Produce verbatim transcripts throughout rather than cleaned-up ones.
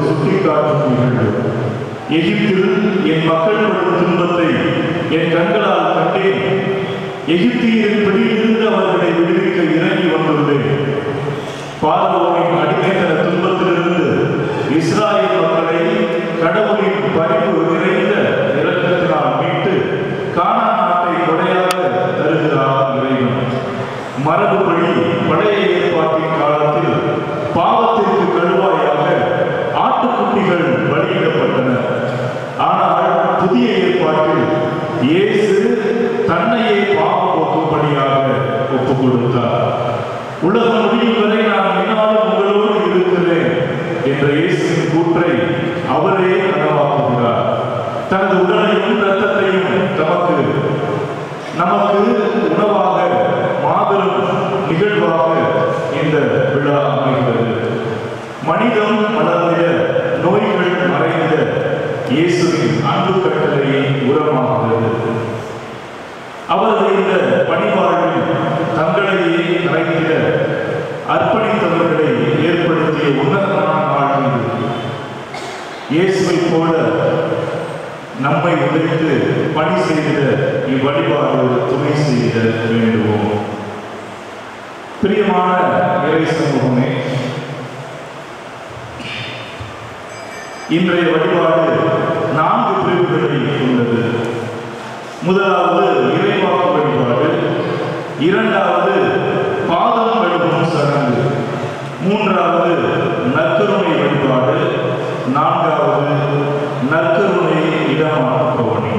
சுட்டிக்காட்டும் நிகழ்வு. எகிப்தில் என் மக்கள் படும் துன்பத்தை என் கண்களால் கண்டேன். எகிப்தியரின் பிடியிலிருந்து அவர்களை விடுவிக்க இறங்கி வந்துள்ளேன். பார்வோனின் அடிமைத்தன துன்பத்திலிருந்து இஸ்ராயேல் மக்களை கடவுளின் பரிவு நிறைந்த இரக்கத்தினால் மீட்டு கானான் நாட்டை கொடையாக தருகிறார் இறைவன். மரபுப்படி பழைய ஏற்பாட்டின் காலத்தில் பாவத்திற்கு கழுவாயாக ஆட்டுக்குட்டிகள் பலியிடப்பட்டன. ஆனால் புதிய ஏற்பாட்டில் இயேசு தன்னையே பாவம் போக்கும்படியாக ஒப்புக் கொடுத்தார். உலகம் முடியும் வரை நான் என்னாலும் உங்களோடு இருக்கிறேன் என்ற இயேசுவின் கூற்றை அவரே நனவாக்குகிறார். தனது உடலையும் இரத்தத்தையும் தமக்கு நமக்கு உணவாக மாபெரும் நிகழ்வாக இந்த விழா அமைகிறது. மனிதம் மலர்ந்த நோய்கள் மறைந்த இயேசுவின் அன்பு கட்டளையை உரமாகிறது. அவரது இந்த பணிவாழ்வில் தங்களையே கரைத்திட அர்ப்பணித்தவர்களை ஏற்படுத்திய உன்னதமான நாள் இது. இயேசுவை போல நம்மை உழைத்து பணி செய்த இவ்வழிபாடு துணை செய்த வேண்டுவோம். பிரியமான இறை சமூகமே, இன்றைய வழிபாடு நான்கு பிரிவுகளை கொண்டது. முதலாவது இறைவாக்கு வழிபாடு, இரண்டாவது பாதம் கழுவும் சடங்கு, மூன்றாவது நற்கருணை வழிபாடு, நான்காவது நற்கருணை இடமான பவனி.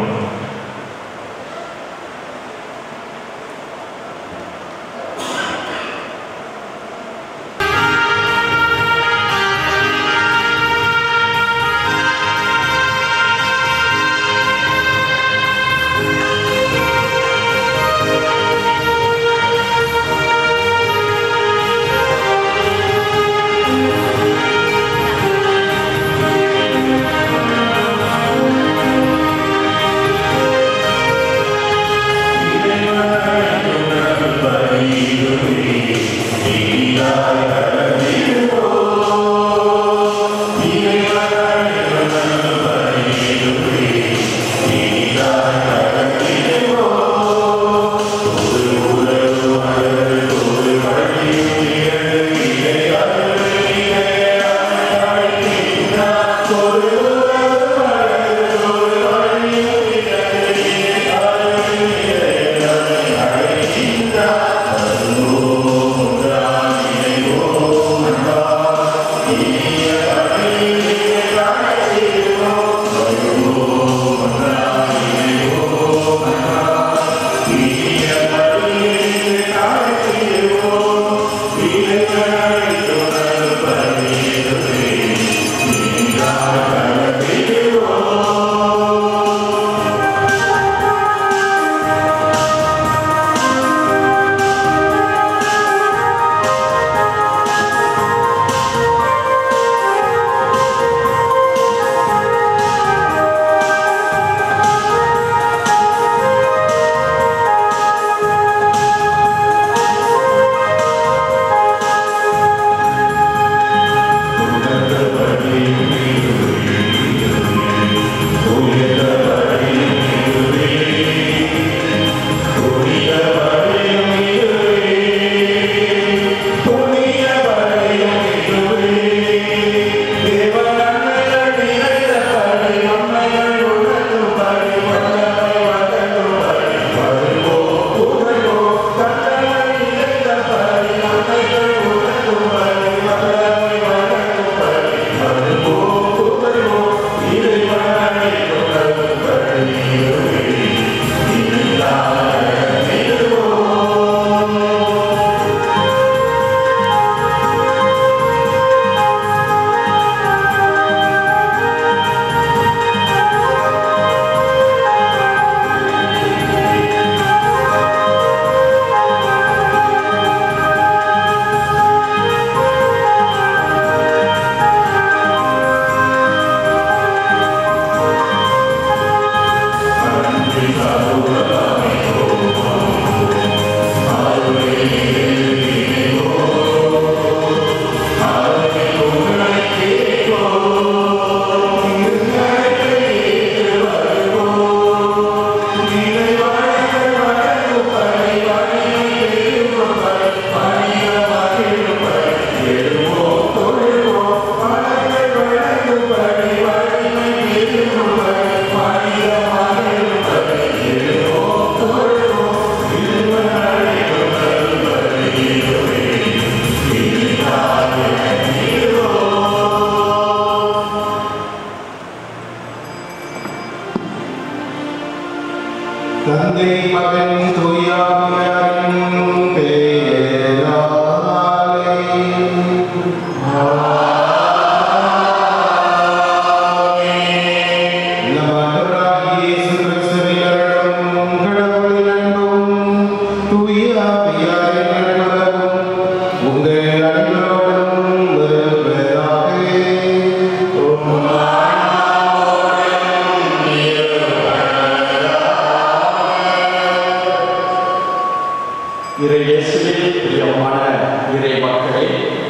பிரியமான இறை மக்களே,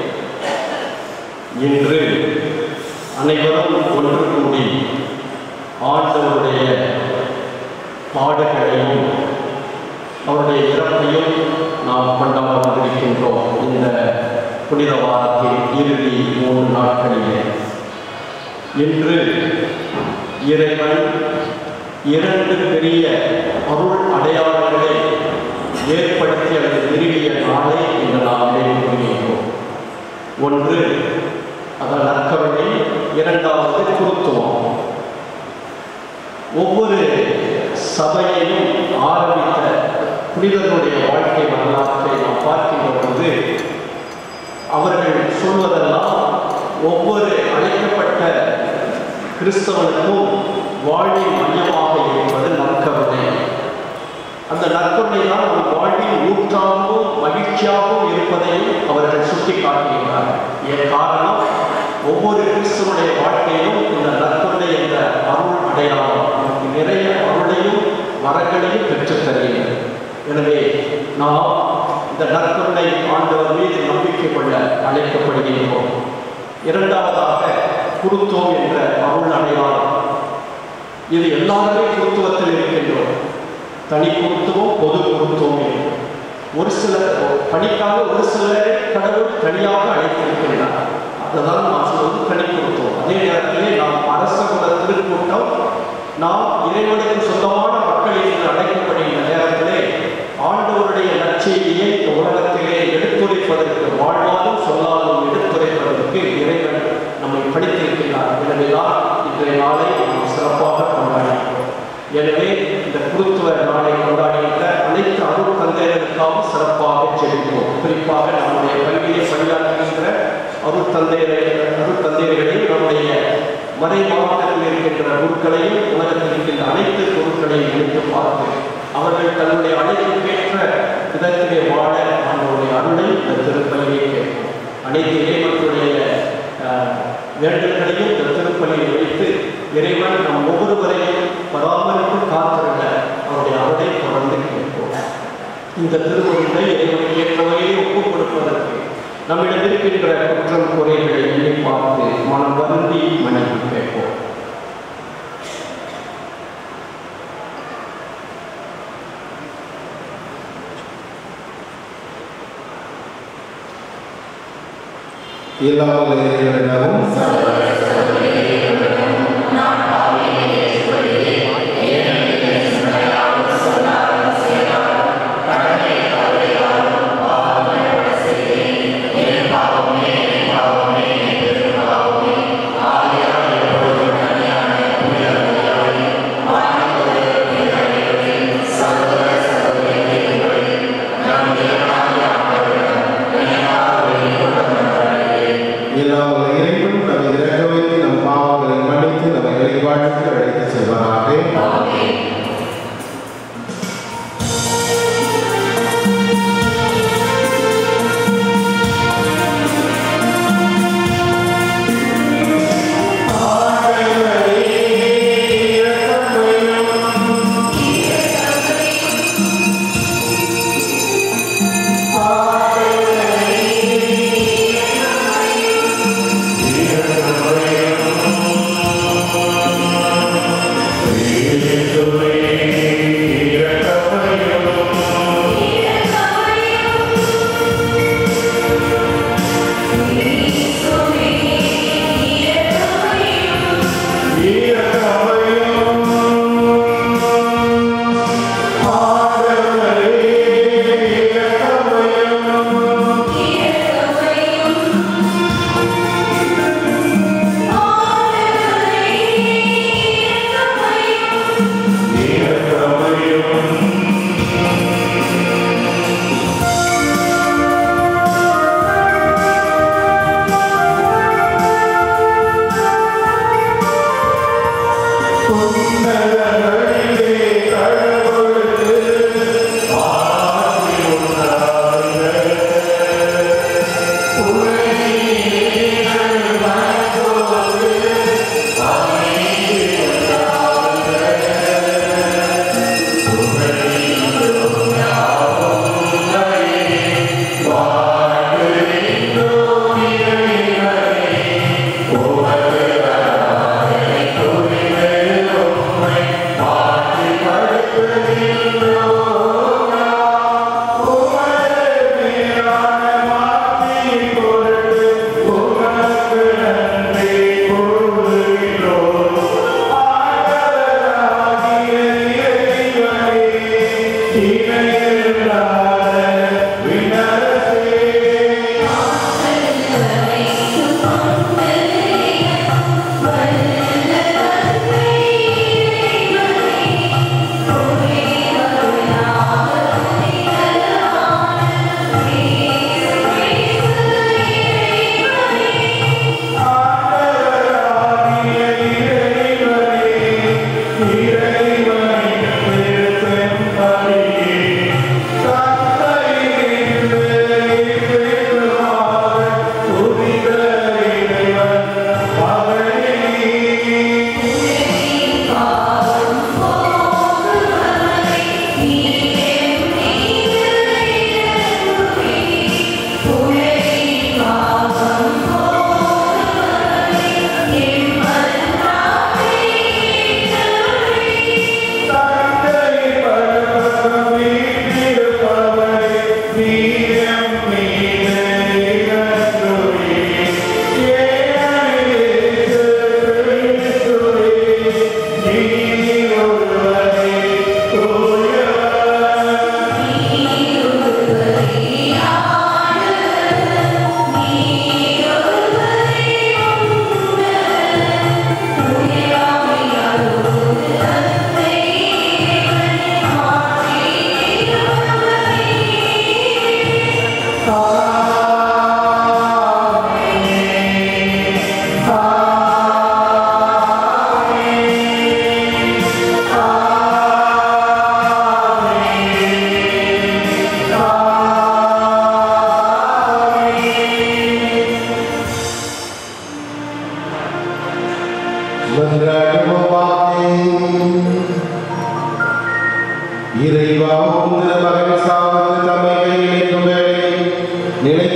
இன்று அனைவரும் ஒன்று கூடி ஆண்டவருடைய பாடுகளையும் அவருடைய இறப்பையும் நாம் கொண்டாட வந்திருக்கின்றோம். இந்த புனித வாரத்தின் இறுதி மூன்று நாட்களிலே இன்று இறைவன் இரண்டு பெரிய அருள் அடையாளங்களை ஏற்படுத்தி அல்லது நிறுவிய நாளை இன்று நாம் நினைவு கூறுகின்றோம். ஒன்று அதன் நற்கருணை, இரண்டாவது குருத்துவம். ஒவ்வொரு சபையையும் ஆரம்பித்த புனிதர்களுடைய வாழ்க்கை வரலாற்றை நாம் பார்க்கின்ற பொழுது அவர்கள் சொல்வதெல்லாம் ஒவ்வொரு அழைக்கப்பட்ட கிறிஸ்தவனுக்கும் வாழ்வின் மையமாக இருப்பது நற்கருணை. அந்த நற்கருணை தான் நம் வாழ்வின் ஊற்றாகவும் மகிழ்ச்சியாகவும் இருப்பதையும் அவர்கள் சுட்டி காட்டுகின்றார்கள். என் காரணம் ஒவ்வொரு கிறிஸ்தவனுடைய வாழ்க்கையிலும் இந்த நற்கருணை என்ற அருள் அடையாளம் நமக்கு நிறைய அருளையும் வரங்களையும் பெற்றுத் தருகிறது. எனவே நாம் இந்த நற்கருணை ஆண்டவர் மீது நம்பிக்கை கொள்ள அழைக்கப்படுகின்றோம். இரண்டாவதாக குருத்துவம் என்ற அருள் அடையாளம். இது எல்லாருமே குருத்துவத்தில் இருக்கின்றோம். தனி குருத்துவம், பொது குருத்துவம். ஒரு சில பணிக்காக ஒரு சில கடவுள் தனியாக அழைத்திருக்கின்றார். அதுதான் நான் சொல்வது தனி குருத்துவம். அதே நேரத்திலே நாம் அரச குல திருக்கூட்டம், நாம் இறைவனுக்கு சொந்தமான மக்கள் என்று அழைக்கப்படுகின்ற நேரத்திலே ஆண்டவருடைய நற்செய்தியை இந்த உலகத்திலே எடுத்துரைப்பதற்கு, வாழ்வாலும் சொல்லாலும் எடுத்துரைப்பதற்கு இறைவன் நம்மை படித்திருக்கிறார். எனவேதான் இன்றைய நாளை நாம் சிறப்பாக கொண்டாடுகிறோம். எனவே இந்த குருத்துவ நாளை கொண்டாடுகின்ற அனைத்து அருள் தந்தையர்களுக்காகவும் சிறப்பாக செல்கிறோம். குறிப்பாக நம்முடைய கல்வியை பணியாற்றுகின்ற அருள் தந்தையரை அருள் தந்தையர்களையும் நம்முடைய மறை மாவட்டத்தில் இருக்கின்ற குருக்களையும் உலகத்தில் இருக்கின்ற அனைத்து குருக்களையும் எடுத்து பார்த்து அவர்கள் தன்னுடைய அழைப்புக்கேற்ற விதத்திலே வாழ நம்மளுடைய அருளை இந்த திருப்பலியை கேட்போம். அனைத்து இறைவனுடைய வேண்டல்களையும் இந்த திருப்பலியில் வைத்து இறைவன் நம் ஒவ்வொருவரையும் பராமரிப்பு காத்திருந்த அவருடைய அருளை தொடர்ந்து கேட்போம். இந்த திருமணத்தை இறைவனுக்கு ஏற்ற வகையை ஒப்புக் கொடுப்பதற்கு நம்மிடம் இருக்கின்ற குற்றம் குறைகளை எண்ணி பார்த்து மனம் வருந்தி மன்னிப்பு கேட்போம். எல்லா இறைவனிடமும் எல்லா இறைவன் நம்மை இறக்க வைத்து நம் பாவங்களை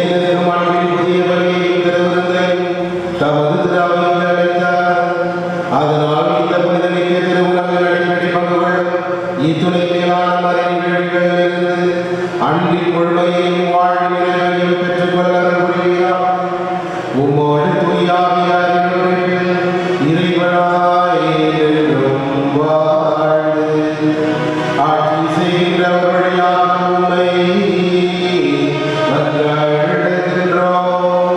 ஏனெனும் அன்பின் புதிய வழியையும் திருவிருந்தையும் தமது திராவையில் அடைந்தார். அதனால் இந்த புனிதமிக்க திருவுலகில் அடிக்கடி பங்கு கொள்ளும் இத்துணை மேலான மறை நிகழ்வுகளிலிருந்து அன்பின் முழுமையையும் வாழ்வினையும் பெற்றுக்கொள்ள புரிகிறார். உம்மோடு தூயாவியாரின் உழைப்பில் இறைவனாய் என்றும் வாழ்ந்து ஆட்சி செய்கின்றவர் வழியாக உம்மை மன்றாடுகின்றோம்.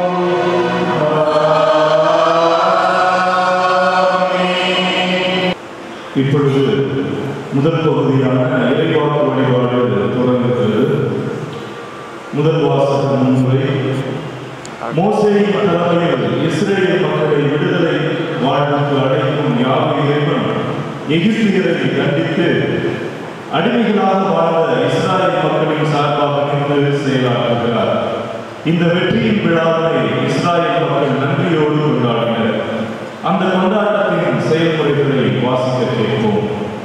இப்பொழுது முதல் பகுதியான இறைவாக்கு வழிபாடு தொடங்குகிறது. முதல் வாசகம் முன்னுரை. மோசேயின் தலைமையில் இஸ்ரேல் மக்களை விடுதலை வாழ்வுக்கு அழைக்கும் யாவை இறைவன் எகிப்தியரை கண்டித்து அடிமைகளாக வாழ்ந்த இஸ்ரேல் மக்களின் சார்பாக நின்று செயலாற்றுகிறார். இந்த வெற்றியின் விழாவை இஸ்ரேல் மக்கள் நன்றியோடு கொண்டாடினர். அந்த கொண்டாட்டத்தின் செயல்முறைகளை வாசிக்க கேட்போம்.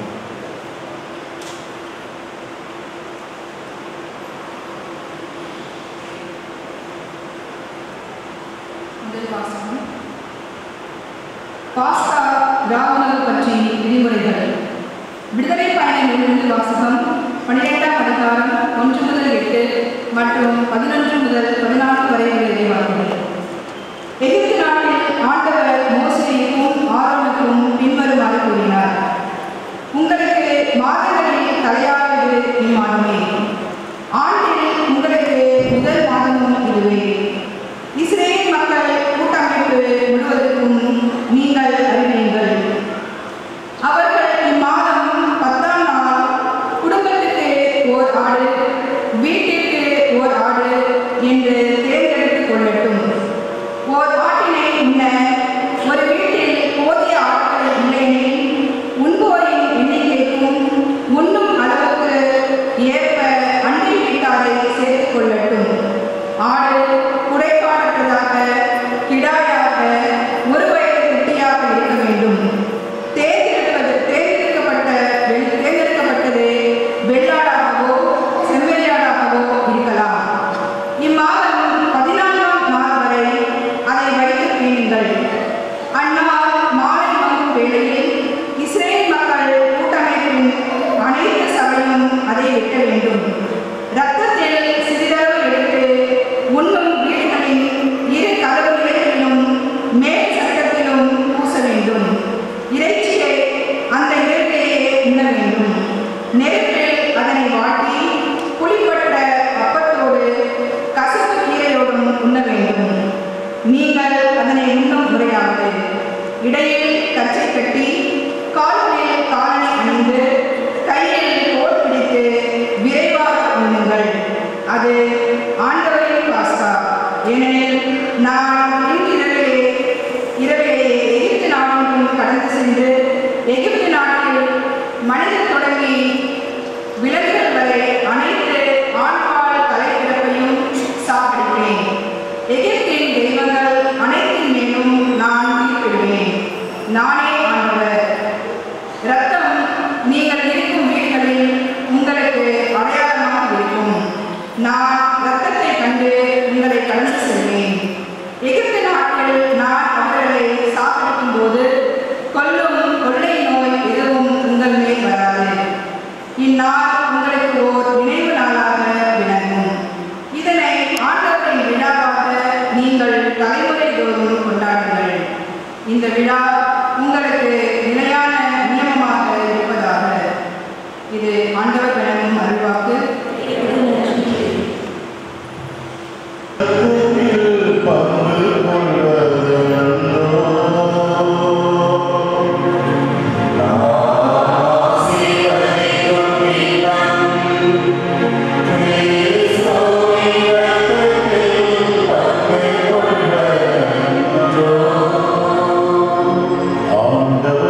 பாஸ்கா ராவுணவு பற்றி விதிமுறைகள். விடுதலை பயணங்களிலிருந்து வாசகம். பன்னிரெண்டாம் அதிகாரம் ஒன்று முதல் எட்டு மற்றும் பதினொன்று முதல் பதினான்கு வரை உள்ள இறைவாக்குகள். எகிப்து நாட்டில் ஆண்டவர் மோசேயுக்கும் ஆரோனுக்கும் பின்வருமாறு கூறினார். உங்களுக்கு மாதங்களில் தலையாவது இம்மாதமே, ஆண்டில் உங்களுக்கு முதல் மாதமும் இதுவே. இஸ்ரேல் மக்கள் கூட்டமைப்பு முழுவதற்கும் நீங்கள் அறிவீர்கள். அவர்கள் இம்மாதம் பத்தாம் நாள் குடும்பத்துக்கு ஓர் ஆடு, வீட்டிற்கு ஓர் ஆடு என்று தேர்ந்தெடுத்துக் கொள்ளட்டும். ஓர் ஆட்டினை உண்ண ஒரு வீட்டில் போதிய ஆட்கள் இல்லையெனில் உண்போரின் எண்ணிக்கைக்கும் உண்ணும் அளவுக்கு ஏற்ப அண்டை வீட்டாரை சேர்த்துக் கொள்ளட்டும். ஆடு குறைபாடற்றதாக, கிடாயாக, ஒரு வயது குட்டியாக இருக்க வேண்டும். தேர்ந்தெடுப்பது தேர்ந்தெடுக்கப்பட்ட தேர்ந்தெடுக்கப்பட்டது வெள்ளாடாகவோ செம்மறியாடாகவோ இருக்கலாம். இம்மாதம் பதினான்காம் நாள் வரை அதை வைத்து பேணுங்கள். அந்நாள் மாலை மங்கும் வேளையில் இஸ்ரேல் மக்கள் கூட்டமைப்பின் அனைத்து சபையும் அதை வெட்ட வேண்டும். இரத்தத்தில் சிறிதளவு எடுத்து உண்ணும் வீடுகளின் இரு கதவு நிலைகளிலும் மேல் சட்டத்திலும் பூச வேண்டும். இறைச்சியை அந்த இடத்திலேயே உண்ண வேண்டும். நெருப்பில் அதனை வாட்டி புளிப்பட்ட அப்பத்தோடு கசப்பு கீரையோடும் உண்ண வேண்டும். நீங்கள் அதனை உண்ணும் முறையாவது இடையில் கச்சை கட்டி கால்களில் காலணி அணிந்து கையில் கோல் பிடித்து விரைவாக உண்ணுங்கள். அது ஆண்டவரின் பாஸ்கா. ஏனெனில் நான் இன்று இரவிலே இரவிலே எகிப்து நாட்டிற்கும் கடந்து சென்று எகிப்து நாட்டில் மனிதன் தொடங்கி விலங்குகள் வரை அனைத்து ஆண்பால் தலைப்பிறப்பையும் சாப்பிடுவேன். எகிப்தின் தெய்வங்கள் அனைத்தின் மேலும் நான் தீர்ப்பிடுவேன். நானே ஆண்டவர். இரத்தம் நீங்கள் இருக்கும் வீடுகளில் உங்களுக்கு அடையாளமாக இருக்கும். நான் இரத்தத்தை கண்டு உங்களை கடந்து செல்வேன். எகிப்து நாட்டில் நான் அவர்களை சாப்பிடும் போது கொல்லும் கொள்ளை நோய் எதுவும் உங்கள் மேல் வராது. இந்நாள் உங்களுக்கு ஓர் நினைவு நாளாக விளங்கும். இதனை ஆண்டவரின் விழாவாக நீங்கள் தலைமுறை தோறும் கொண்டாடுங்கள். இந்த விழா உங்களுக்கு நிலையான நியமமாக இருப்பதாக. இது ஆண்டவர் விளங்கும் அருள்வாக்கு. ஆண்டவர்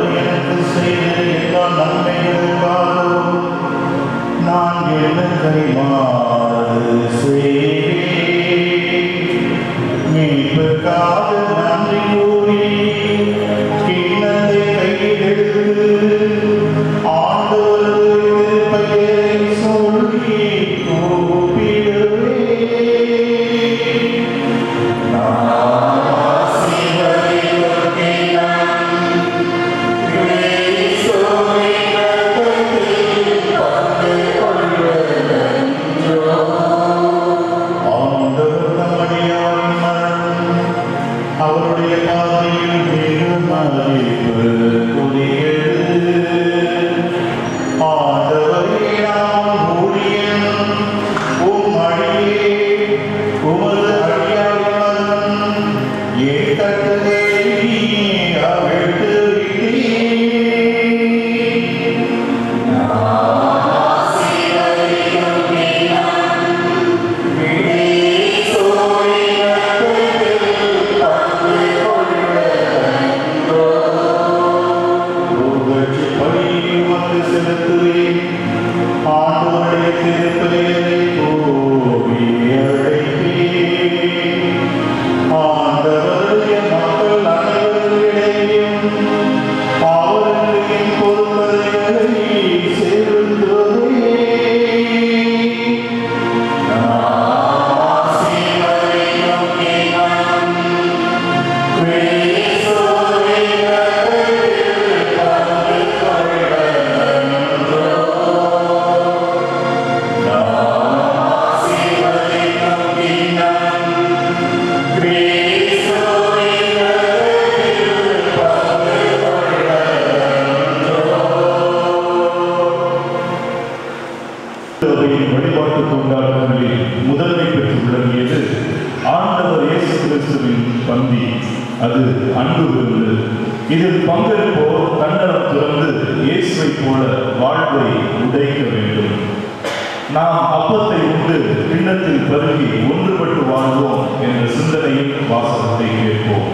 அது அன்பு விருந்து. இதில் பங்கேற்போர் கண்ணடம் துறந்து இயேசுவை போல வாழ்வை உடைக்க வேண்டும். நாம் அப்பத்தை உண்டு கிண்ணத்தில் பருகி ஒன்றுபட்டு வாழ்வோம் என்ற சிந்தனையில் வாசகத்தை கேட்போம்.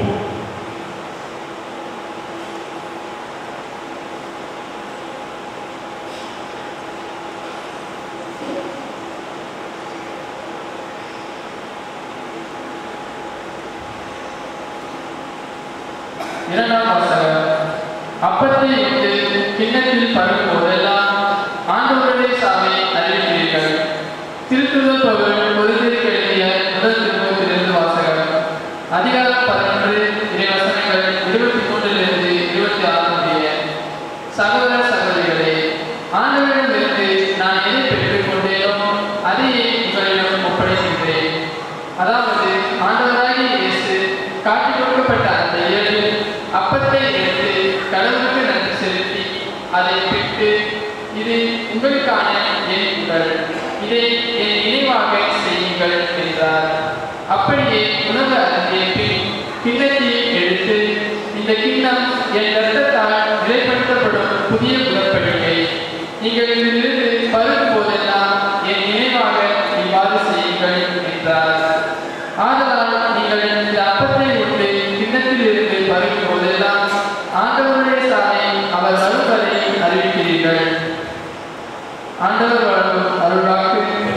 இரண்டாம் வாசகம். அப்பத்தை இட்டு கிண்ணத்தில் பருகும் போதெல்லாம் ஆண்டவருடைய சாவை அறிவிக்கிறீர்கள். திருத்துதல் பவுல் கொரிந்தியருக்கு எழுதிய முதல் திருமுகத்திலிருந்து வாசகம். அதிகாரம் பதினொன்று இறைவசனங்கள் இருபத்தி மூன்றிலிருந்து இருபத்தி ஆறு முடிய. சகோதர சகோதரிகளே, ஆண்டவரிடமிருந்து நான் எதை பெற்றுக் கொண்டேனோ அதையே உங்களிடம் ஒப்படைக்கின்றேன். அதாவது ஆண்டவராகிய இயேசு காட்டிக் கொடுக்கப்பட்ட அந்த ஏழில் அப்பத்தை எடுத்து கடவுளுக்கு நன்றி செலுத்தி அதை பிட்டு, இது உங்களுக்கான என் உடல், இதை என் நினைவாக செய்யுங்கள் என்றார். அப்படியே உணவு அருந்திய பின் கிண்ணத்தை எடுத்து, இந்த கிண்ணம் என் இரத்தத்தால் நிலைப்படுத்தப்படும் புதிய உடன்படிக்கை. நீங்கள் இதிலிருந்து பருகும் போதெல்லாம் என் நினைவாக இவ்வாறு செய்யுங்கள் என்றார். ஆதலால் நீங்கள் இந்த அப்பத்தை உண்டு கிண்ணத்தில் இருந்து பருகும் போதெல்லாம் ஆண்டவருடைய சாவை அவர் வருவதை அறிவிக்கிறீர்கள். ஆண்டவர் வரும் அருள்வாக்கு.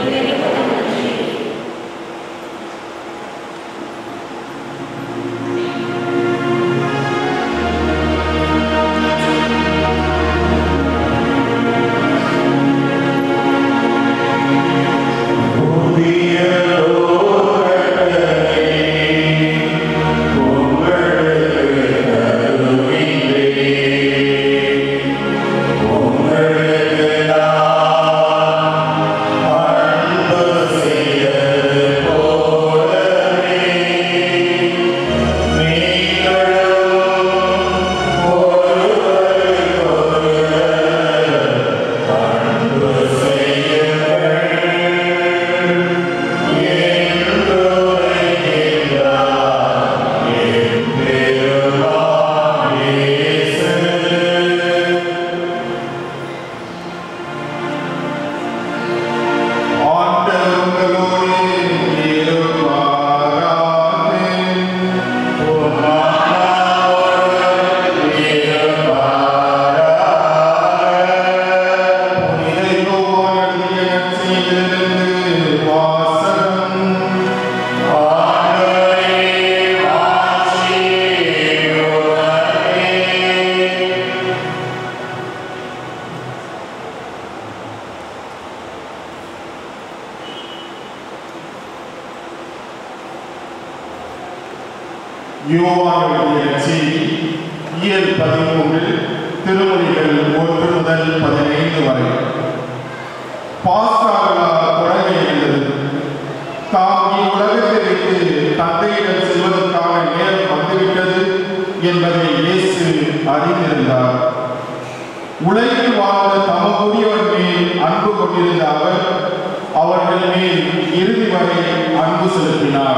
யோவான் எழுதிய செய்தி இயல் பதிமூன்றில் திருமொழிகள் ஒன்று முதல் பதினைந்து வரை. பாஸ்கா விழா தொடங்க இருந்தது. தாம் இவ்வுலகத்தை விட்டு தந்தையிடம் செல்வதற்கான நேரம் வந்துவிட்டது என்பதை இயேசு அறிந்திருந்தார். உலகில் வாழ்ந்த தமக்குரியவர் மேல் அன்பு கொண்டிருந்த அவர் அவர்கள் மேல் இறுதி வரை அன்பு செலுத்தினார்.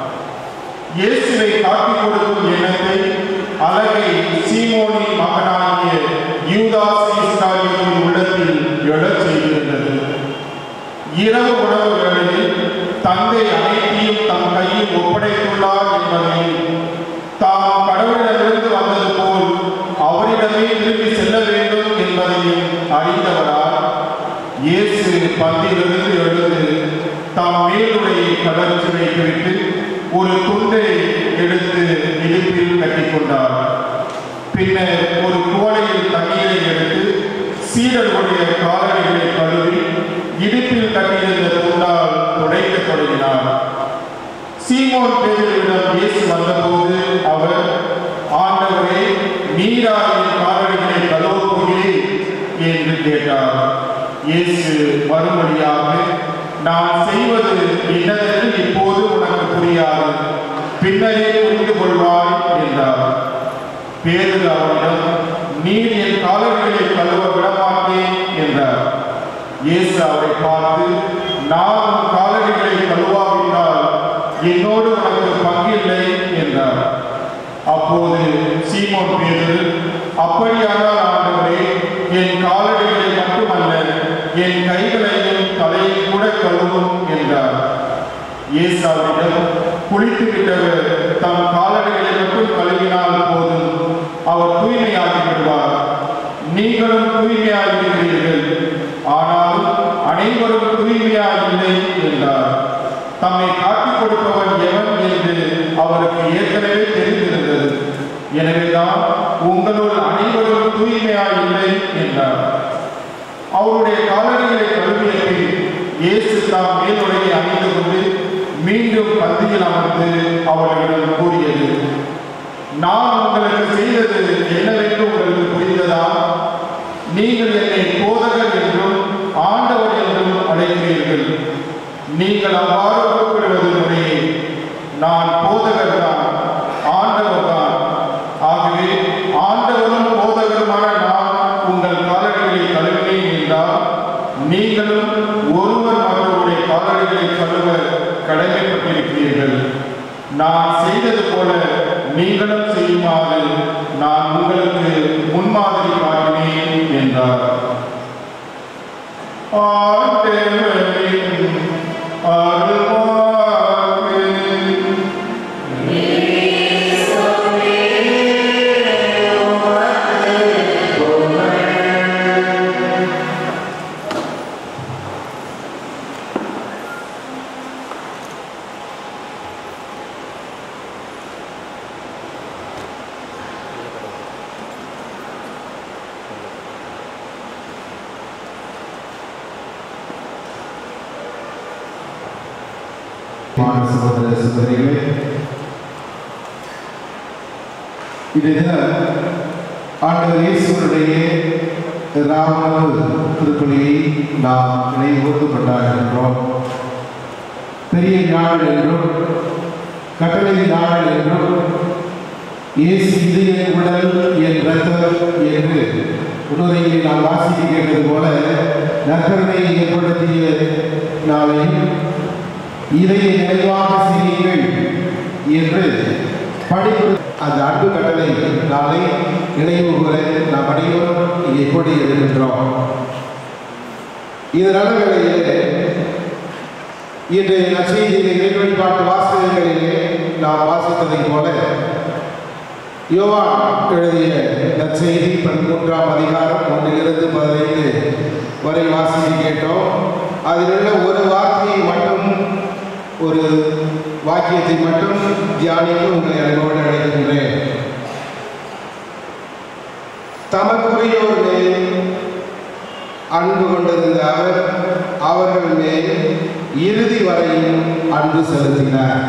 இயேசுவை காட்டிக் கொடுக்கும் எண்ணத்தை அழகை சீமோனின் மகனாகிய யூதாஸ் இஸ்காரியோத்தின் உள்ளத்தில் எழச் செய்திருந்தது. இரவு உணவு வேளையில் தந்தை அனைத்தையும் தம் கையில் ஒப்படைத்துள்ளார் என்பதையும், தாம் கடவுளிடமிருந்து வந்தது போல் அவரிடமே திரும்பி செல்ல வேண்டும் என்பதையும் அறிந்தவரால் இயேசு பந்தியிலிருந்து எழுந்து தாம் மேலுடையை கலர்ச்சி வைத்துவிட்டு ஒரு துண்டை எடுத்து இடுப்பில் கட்டிக்கொண்டார். பின்னர் ஒரு குவளையில் தண்ணீரை எடுத்து சீடர்களுடைய காலடிகளை கழுவி இடுப்பில் கட்டியிருந்த துண்டால் துடைக்க தொடங்கினார். சீமோன் பேதுருவிடம் இயேசு வந்தபோது அவர், ஆண்டவரே, நீரா என் காலடிகளை கழுவப் போகிறீர் என்று கேட்டார். இயேசு மறுமொழியாக, நான் செய்வது என்னதென்று இப்போது உனக்கு புரியாது, பின்னரே புரிந்து கொள்வாய் என்றார். பேதுரு அவரிடம், நீர் என் காலடிகளை கழுவ விடமாட்டேன் என்றார். இயேசு அவரை பார்த்து, நான் உன் காலடிகளை கழுவாவிட்டால் என்னோடு உனக்கு பங்கில்லை என்றார். அப்போது சீமோன் பேதுரு, அப்படியானால் ஆண்டவரே, என் காலடிகளை மட்டுமல்ல, என் கைகளையும் தலையை கூட கழுவும் என்றார். இயேசு அவரிடம், குளித்து விட்டவர் தம் காலடிகளை மட்டும் கழுவினால் போதும், அவர் தூய்மையாகி விடுவார். நீங்களும் தூய்மையாகிறீர்கள், ஆனால் அனைவரும் தூய்மையாக இல்லை என்றார். தம்மை காட்டிக் கொடுப்பவன் எவன் என்று அவருக்கு ஏற்கனவே தெரிந்திருந்தது. எனவேதான் உங்களுள் அனைவரும் தூய்மையாக இல்லை என்றார். அவருடைய காலடிகளை கழுவிய பின் இயேசு தாம் மேலுடையை அணிந்து கொண்டு மீண்டும் பந்தியில் அமர்ந்து அவர்களிடம் கூறியது, நான் உங்களுக்கு செய்தது என்னவென்று உங்களுக்கு புரிந்ததா? நீங்கள் என்னை போதகர் என்றும் ஆண்டவர் என்றும் அழைக்கிறீர்கள். நீங்கள் அவ்வாறு கூப்பிடுவது முறையே. நான் போதகர் தான், ஆண்டவர் தான். ஆகவே ஆண்டவரும் போதகருமான நான் உங்கள் காலடிகளை கழுவினேன் என்றால், நீங்களும் ஒருவர் மற்றவருடைய காலடிகளை கழுவ கடமைப்பட்டிருக்கிறீர்கள். நான் செய்தது போல நீங்களும் செய்யுமாறு நான் உங்களுக்கு முன்மாதிரி காட்டினேன் என்றார். ஆண்டவரின் அருள்வாக்கு. சகோதர சகோதரிகளே, இன்றைய தினம் ஆண்டவர் இயேசுவுடைய ராமனு திருப்பலியை நாம் நினைவுகூர்ந்து கொண்டாடுகின்றோம். பெரிய நாள் என்றும் கட்டளை நாள் என்றும் இயேசு இது என் உடல் என் இரத்தம் என்று உணர்வையை நாம் வாசிக்க கேட்டது போல நற்கருணையை ஏற்படுத்திய நாளையும் இதை நினைவாக செய்யுங்கள் என்று படிப்பு அந்த அன்பு கட்டளை நாளை நினைவு கூற நாம் அனைவரும் இங்கே கூடி இருக்கின்றோம். இந்த நலவேளையிலே இன்றைய நற்செய்தியிலே இறை வழிபாட்டு வாசகங்களிலே நாம் வாசித்ததை போல யோவான் எழுதிய நற்செய்தி பதிமூன்றாம் அதிகாரம் ஒன்றிலிருந்து பதினைந்து வரை வாசிக்க கேட்டோம். அதில் உள்ள ஒரு வார்த்தையை மட்டும் ஒரு வாக்கியத்தை மட்டும் தியானிக்க உங்களை அன்போடு அழைக்கின்றேன். தமக்குரியோர் மேல் அன்பு கொண்டிருந்த அவர் அவர்கள் மேல் இறுதி வரையும் அன்பு செலுத்தினார்.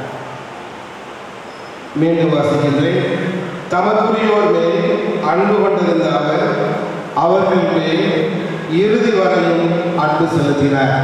மீண்டும் வாசிக்கின்றேன். தமக்குரியோர் மேல் அன்பு கொண்டிருந்த அவர் அவர்கள் மேல் இறுதி வரையும் அன்பு செலுத்தினார்.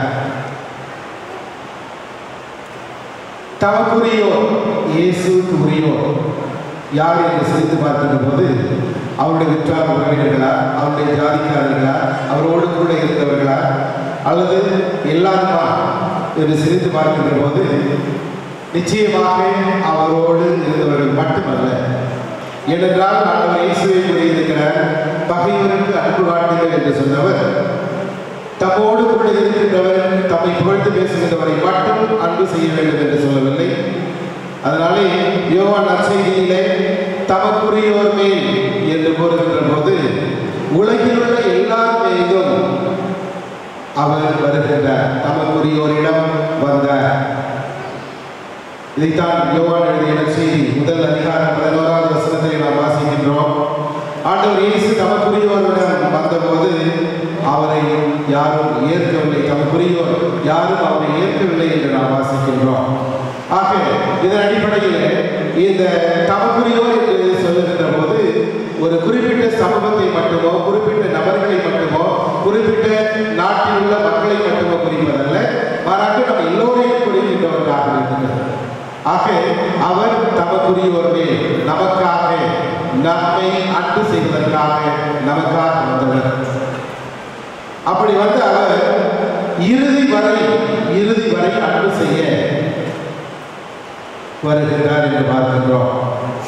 தமக்குரியோர் இயேசுவுக்கு உரியோர் யார் என்று சிந்தித்து பார்க்கின்ற போது அவருடைய உற்றார் உறவினர்களா, அவருடைய ஜாதிக்காரர்களா, அவரோடு கூட இருந்தவர்களா, அல்லது எல்லாருமா என்று சிந்தித்து பார்க்கின்ற போது நிச்சயமாக அவரோடு இருந்தவர்கள் மட்டுமல்ல. ஏனென்றால் ஆண்டவர் இயேசுவை கூறியிருக்கிறார், பகைவருக்கு அன்பு காட்டுங்கள் என்று சொன்னவர் தம்மோடு கூட இருக்கின்றவர் தம்மை புகழ்ந்து பேசுகின்றவரை மட்டும் அன்பு செய்ய வேண்டும் என்று சொல்லவில்லை. அதனாலே யோவான் நற்செய்தியிலே தமக்குரியோர் மேல் என்று கூறுகின்ற போது உலகில் உள்ள எல்லார் மீதும் அவர் வருகின்றார், தமக்குரியோரிடம் வந்தார். இதைத்தான் யோவான் எழுதிய நற்செய்தி முதல் அதிகாரம் பதினோராவது வசனத்தை நாம் வாசிக்கின்றோம். ஆண்டவர் இயேசு தமக்குரியோரிடம் வந்தபோது அவரை யாரும் ஏற்கவில்லை, தமக்குரியோர் யாரும் அவரை ஏற்கவில்லை என்று நாம் வாசிக்கின்றோம். ஆக இதன் அடிப்படையில் இந்த தமக்குரியோர் என்று சொல்லுகின்ற போது ஒரு குறிப்பிட்ட சமூகத்தை மட்டுமோ, குறிப்பிட்ட நபர்களை மட்டுமோ, குறிப்பிட்ட நாட்டில் உள்ள மக்களை மட்டுமோ குறிப்பதல்ல, மாறாக நம்ம எல்லோரையும் குறிக்கின்றவர்களாக இருக்கிறது. ஆக அவர் தமக்குரியோர் மேல் நமக்காக நம்மை அன்பு செய்வதற்காக நமக்காக வந்தவர். அப்படி வந்து அவர் இறுதி வரை இறுதி வரை அன்பு செய்ய வருகின்றார் என்று பார்க்கின்றோம்.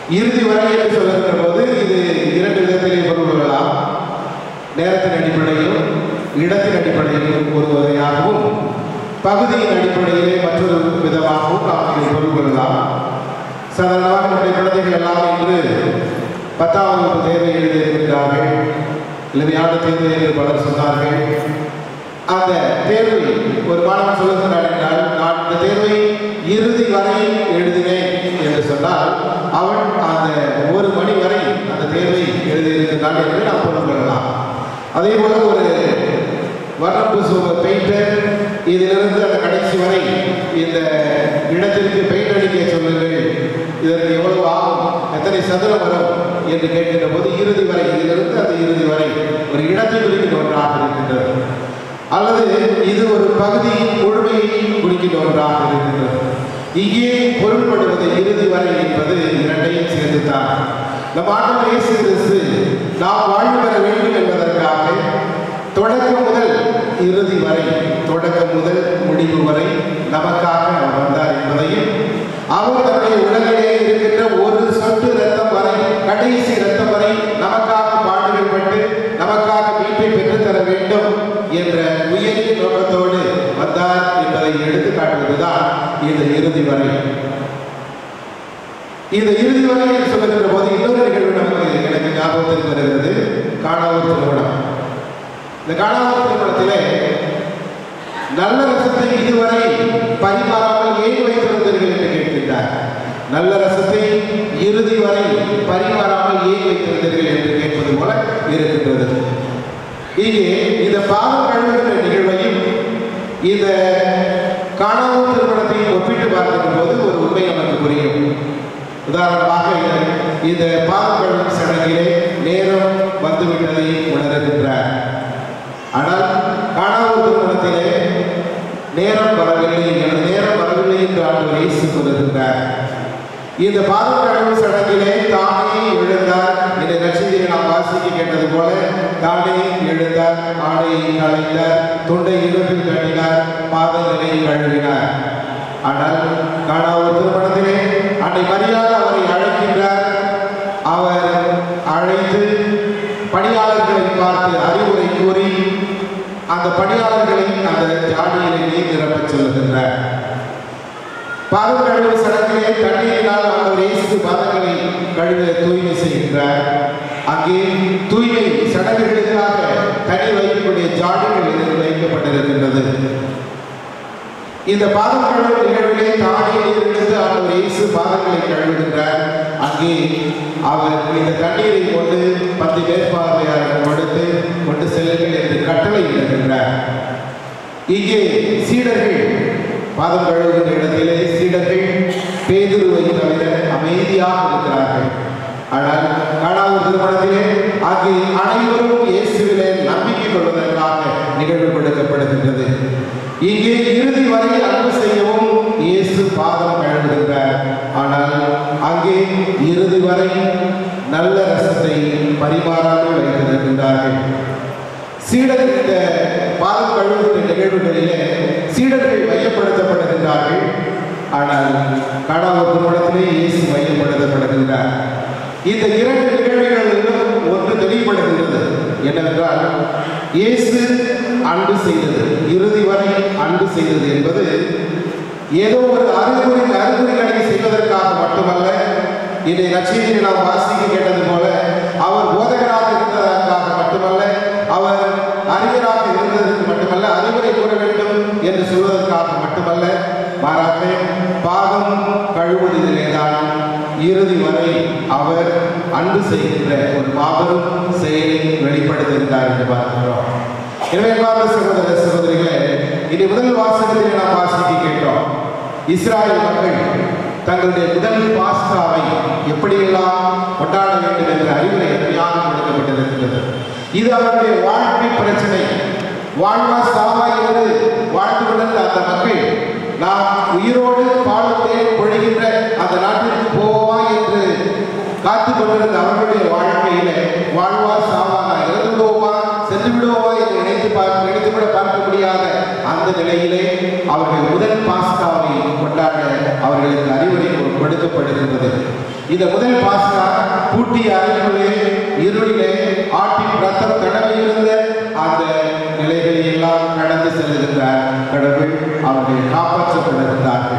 இறுதி வரை என்று சொல்லுகின்ற போது இது இரண்டு விதத்திலே பொருள் கொள்ளலாம். நேரத்தின் அடிப்படையிலும் இடத்தின் அடிப்படையிலும் ஒரு வகையாகவும் பகுதியின் அடிப்படையிலே மற்றொரு விதமாகவும் நாம் இதை பொருள் கொள்ளலாம். சாதாரணமாக நம்முடைய குழந்தைகள் எல்லாம் இன்று பத்தாம் வகுப்பு தேர்வை எழுதியிருக்கிறார்கள். எளிமையான தேர்வு என்று பலர் சொன்னார்கள். அந்த தேர்வை ஒரு மாணவன் சொல்லுகிறார் என்றால், நான் இந்த தேர்வை இறுதி வரை எழுதினேன் என்று சொன்னால் அவன் அந்த ஒரு மணி வரை அந்த தேர்வை எழுதியிருக்கிறான் என்று நாம் பொருள் கொள்ளலாம். அதே போல ஒரு வர்ணப்பு சுவ பெயிண்டர் இதிலிருந்து அந்த கடைசி வரை இந்த இடத்திற்கு பெயிண்ட் அடிக்க சொல்லுங்கள், இதற்கு எவ்வளவு ஆகும், எத்தனை சதுரம் வரும் என்று கேட்கின்ற போது இறுதி வரை, இதிலிருந்து அந்த இறுதி வரை ஒரு இடத்தை குறிக்கின்ற ஒன்றாக இருக்கின்றது. அல்லது இது ஒரு பகுதியின் முழுமையை குறிக்கின்ற ஒன்றாக இருக்கின்றது. இங்கே பொருள்படுவது இறுதி வரை என்பது இரண்டையும் சேர்ந்துதான். நம் ஆண்டவர் இயேசு கிறிஸ்து நாம் வாழ்வு பெற வேண்டும் என்பதற்காக தொடக்கம் முதல் இறுதி வரை, தொடக்கம் முதல் முடிவு வரை நமக்காக அவர் வந்தார் என்பதையும், அவர் தன்னுடைய உலகிலே இருக்கின்ற ஒரு சொட்டு ரத்தம் வரை, கடைசி ரத்தம் வரை நமக்காக பாடுபட்டு நமக்காக மீட்பை பெற்றுத்தர வேண்டும் என்ற உயரிய நோக்கத்தோடு வந்தார் என்பதை எடுத்து காட்டுவதுதான் இந்த இறுதி வரை. இந்த இறுதி வரை என்று சொல்லுகின்ற போது இன்னொரு நிகழ்வு நமக்கு எனக்கு ஞாபகத்தில் வருகிறது. காணாவூர் திருமணம். இந்த காணாவூர் திருமணத்திலே நல்ல ரசத்தை இதுவரை பரிமாறாமல் ஏன் வைத்திருந்தீர்கள் என்று கேட்கின்றார். நல்ல ரசத்தை இறுதி வரை பரிமாறாமல் ஏன் வைத்திருந்தீர்கள் என்று கேட்பது போல இருக்கின்றது. இங்கே இந்த பாவம் கழுவுகின்ற நிகழ்வையும் இந்த காணாவூர் திருமணத்தையும் ஒப்பிட்டு பார்க்கின்ற போது ஒரு உண்மை நமக்கு புரியும். உதாரணமாக இந்த பாவம் கழுவும் சடங்கிலே நேரம் வந்துவிட்டதை உணர்கின்றார். ஆனால் காணாவூர் திருமணத்திலே நேரம் வரவில்லை, எனது நேரம் வரவில்லை என்று ஆண்டவர் இயேசு கூறுகின்றார். இந்த பாதம் கழுவும் சடங்கிலே தானே எழுந்தார். இந்த நட்சத்திரை நாம் வாசிக்க கேட்டது போல தானே எழுந்தார், ஆடையை களைந்தார், துண்டை இடுப்பில் கட்டினார், பாதங்களை கழுவினார். ஆனால் காணாவூர் திருமணத்திலே அன்னை மரியாள் அவரை அழைக்கின்றார். அவர் அழைத்து பணியாளர்களை பார்த்து அறிவுரை கூறி அந்த பணியாளர்களை அந்த ஜாடியிலேயே நிரப்பச் சொல்லுகின்றார். பாதம் கழுவு சடங்கிலே தண்ணீரினால் அவர் இயேசு பாதங்களை கழுவ தூய்மை செய்கின்றார். அங்கே தூய்மை சடங்குகளுக்காக தனி வைக்கக்கூடிய ஜாடிகள் வைக்கப்பட்டிருக்கின்றது. இந்த பாதம் கழுவு நிகழ்விலே தானே நீரெடுத்து அவர் இயேசு பாதங்களை கழுவுகின்றார். அங்கே அவர் இந்த தண்ணீரை கொண்டு பத்து மேற்பார்வையாளர்கள் கொடுத்து கொண்டு செல்லுங்கள் என்று கட்டளை இடுகின்றார். இங்கே சீடர்கள் பாதம் கழுவுகின்ற இடத்திலே சீடர்கள் பேதுருவை தவிர அமைதியாக இருக்கிறார்கள். ஆனால் காணாவூர் திருமணத்திலே அங்கே அனைவரும் இயேசுவிலே நம்பிக்கை கொள்வதற்காக நிகழ்வு கொடுக்கப்படுகின்றது. இங்கே இறுதி வரை அன்பு செய்யவும் இயேசு பாதம் கழுவுகின்றார். ஆனால் அங்கே இறுதி வரை நல்ல ரசத்தை பரிமாறாமல் வைத்திருக்கின்றார்கள். சீடர்கள் இந்த பாதம் கழுவுகின்ற நிகழ்வுகளிலே சீடர்கள் மையப்படுத்தப்படுகின்றார்கள். ஆனால் காணாவூர் திருமணத்திலே இயேசு மையப்படுத்தப்படுகின்றார். இந்த இரண்டு நிகழ்வுகளிலும் ஒன்று தெளிவுபடுகின்றது. என்னவென்றால் இயேசு அன்பு செய்தது, இறுதி வரை அன்பு செய்தது என்பது ஏதோ ஒரு அறிகுறி அறிகுறிகளை செய்வதற்காக மட்டுமல்ல. இதை நற்செய்தியை நாம் வாசிக்க கேட்டது போல அவர் போதகராக இருந்ததற்காக மட்டுமல்ல, அவர் அறிஞராக இருந்ததற்கு மட்டுமல்ல, அறிவுரை கூற வேண்டும் என்று சொல்வதற்காக மட்டுமல்ல, மாறாக பாதம் கழுவுவதிலேதான் இறுதி வரை அவர் அன்பு செய்கின்ற ஒரு மாபெரும் செயலை வெளிப்படுத்தியிருந்தார் என்று பார்க்கிறோம். எனவே சகோதர சகோதரிகளே, இனி முதல் வாசகத்தில் நாம் வாசிக்க கேட்டோம். இஸ்ராயல் மக்கள் தங்களுடைய முதல் பாஸ்காவை எப்படியெல்லாம் கொண்டாட வேண்டும் என்ற அறிவுரை அருமையாக கொடுக்கப்பட்டிருக்கிறது. இது அவருடைய வாழ்க்கை பிரச்சனை. வாழ்வா சாவா என்று வாழ்ந்து கொண்டிருந்த அந்த மக்கள் நாம் உயிரோடு பாலத்தே பொழிகின்ற அந்த நாட்டிற்கு போவா என்று காத்து கொண்டிருந்த அவர்களுடைய வாழ்க்கையில வாழ்வா சாவா, இறந்து விடுவோமா சென்று விடுவோமா என்று நினைத்து பார்க்க நினைத்துவிட பார்க்க முடியாத அந்த நிலையிலே அவர்கள் முதல் பாஸ்காவை கொண்டாட அவர்களுக்கு அறிவுரை கொடுக்கப்படுகின்றது. இந்த முதல் பாஸ்கா பூட்டிய அறைக்குள்ளே இருளிலே ஆட்டின் ரத்தம் தடவி இருந்த அந்த நிலைகளை எல்லாம் கடந்து செல்லுகின்றார் கடவுள். அவர்கள் காப்பாற்றப்படுகின்றார்கள்.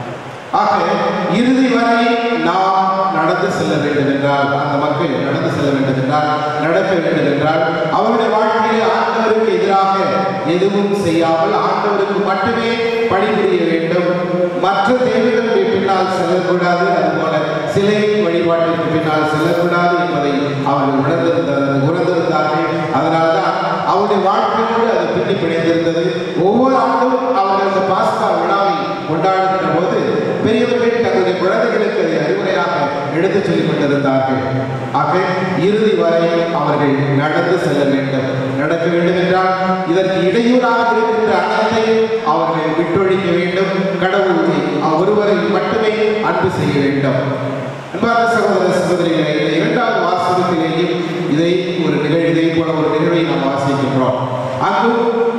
ஆக இறுதி வரை நாம் நடந்து செல்ல வேண்டும் என்றால், அந்த மக்கள் நடந்து செல்ல வேண்டும் என்றால், நடக்க வேண்டும் என்றால், அவருடைய வாழ்க்கையில் ஆண்டவருக்கு எதிராக எதுவும் செய்யாமல் ஆண்டவருக்கு மட்டுமே பணிபுரிய வேண்டும். மற்ற தேவைகளுக்கு பின்னால் செல்லக்கூடாது, அதுபோல சிலை வழிபாட்டிற்கு பின்னால் செல்லக்கூடாது என்பதை அவர்கள் உணர்ந்திருந்தார்கள் உணர்ந்திருந்தார்கள் அதனால்தான் அவருடைய வாழ்க்கையோடு அது பின்னி பிணைந்திருந்தது. ஒவ்வொரு ஆண்டும் அவர்கள் அந்த பாஸ்கா விழாவை கொண்டாடுகின்ற போது பெரியவர்கள் தங்களுடைய குழந்தைகளுக்கு அதை அறிவுரையாக எடுத்துச் சொல்லிக் கொண்டிருந்தார்கள். ஆக இறுதி வரை அவர்கள் நடந்து செல்ல வேண்டும். நடக்க வேண்டும் என்றால் இதற்கு இடையூறாக இருக்கின்ற அனைத்தையும் அவர்கள் விட்டொழிக்க வேண்டும். கடவுளை ஒருவரை மட்டுமே அன்பு செய்ய வேண்டும். அன்பார்ந்த சகோதர சகோதரிகளை, இந்த இரண்டாவது வாசகத்திலேயும் இதை ஒரு நிகழ்வு இதை போல ஒரு நிகழ்வை நாம் வாசிக்கின்றோம். அங்கும்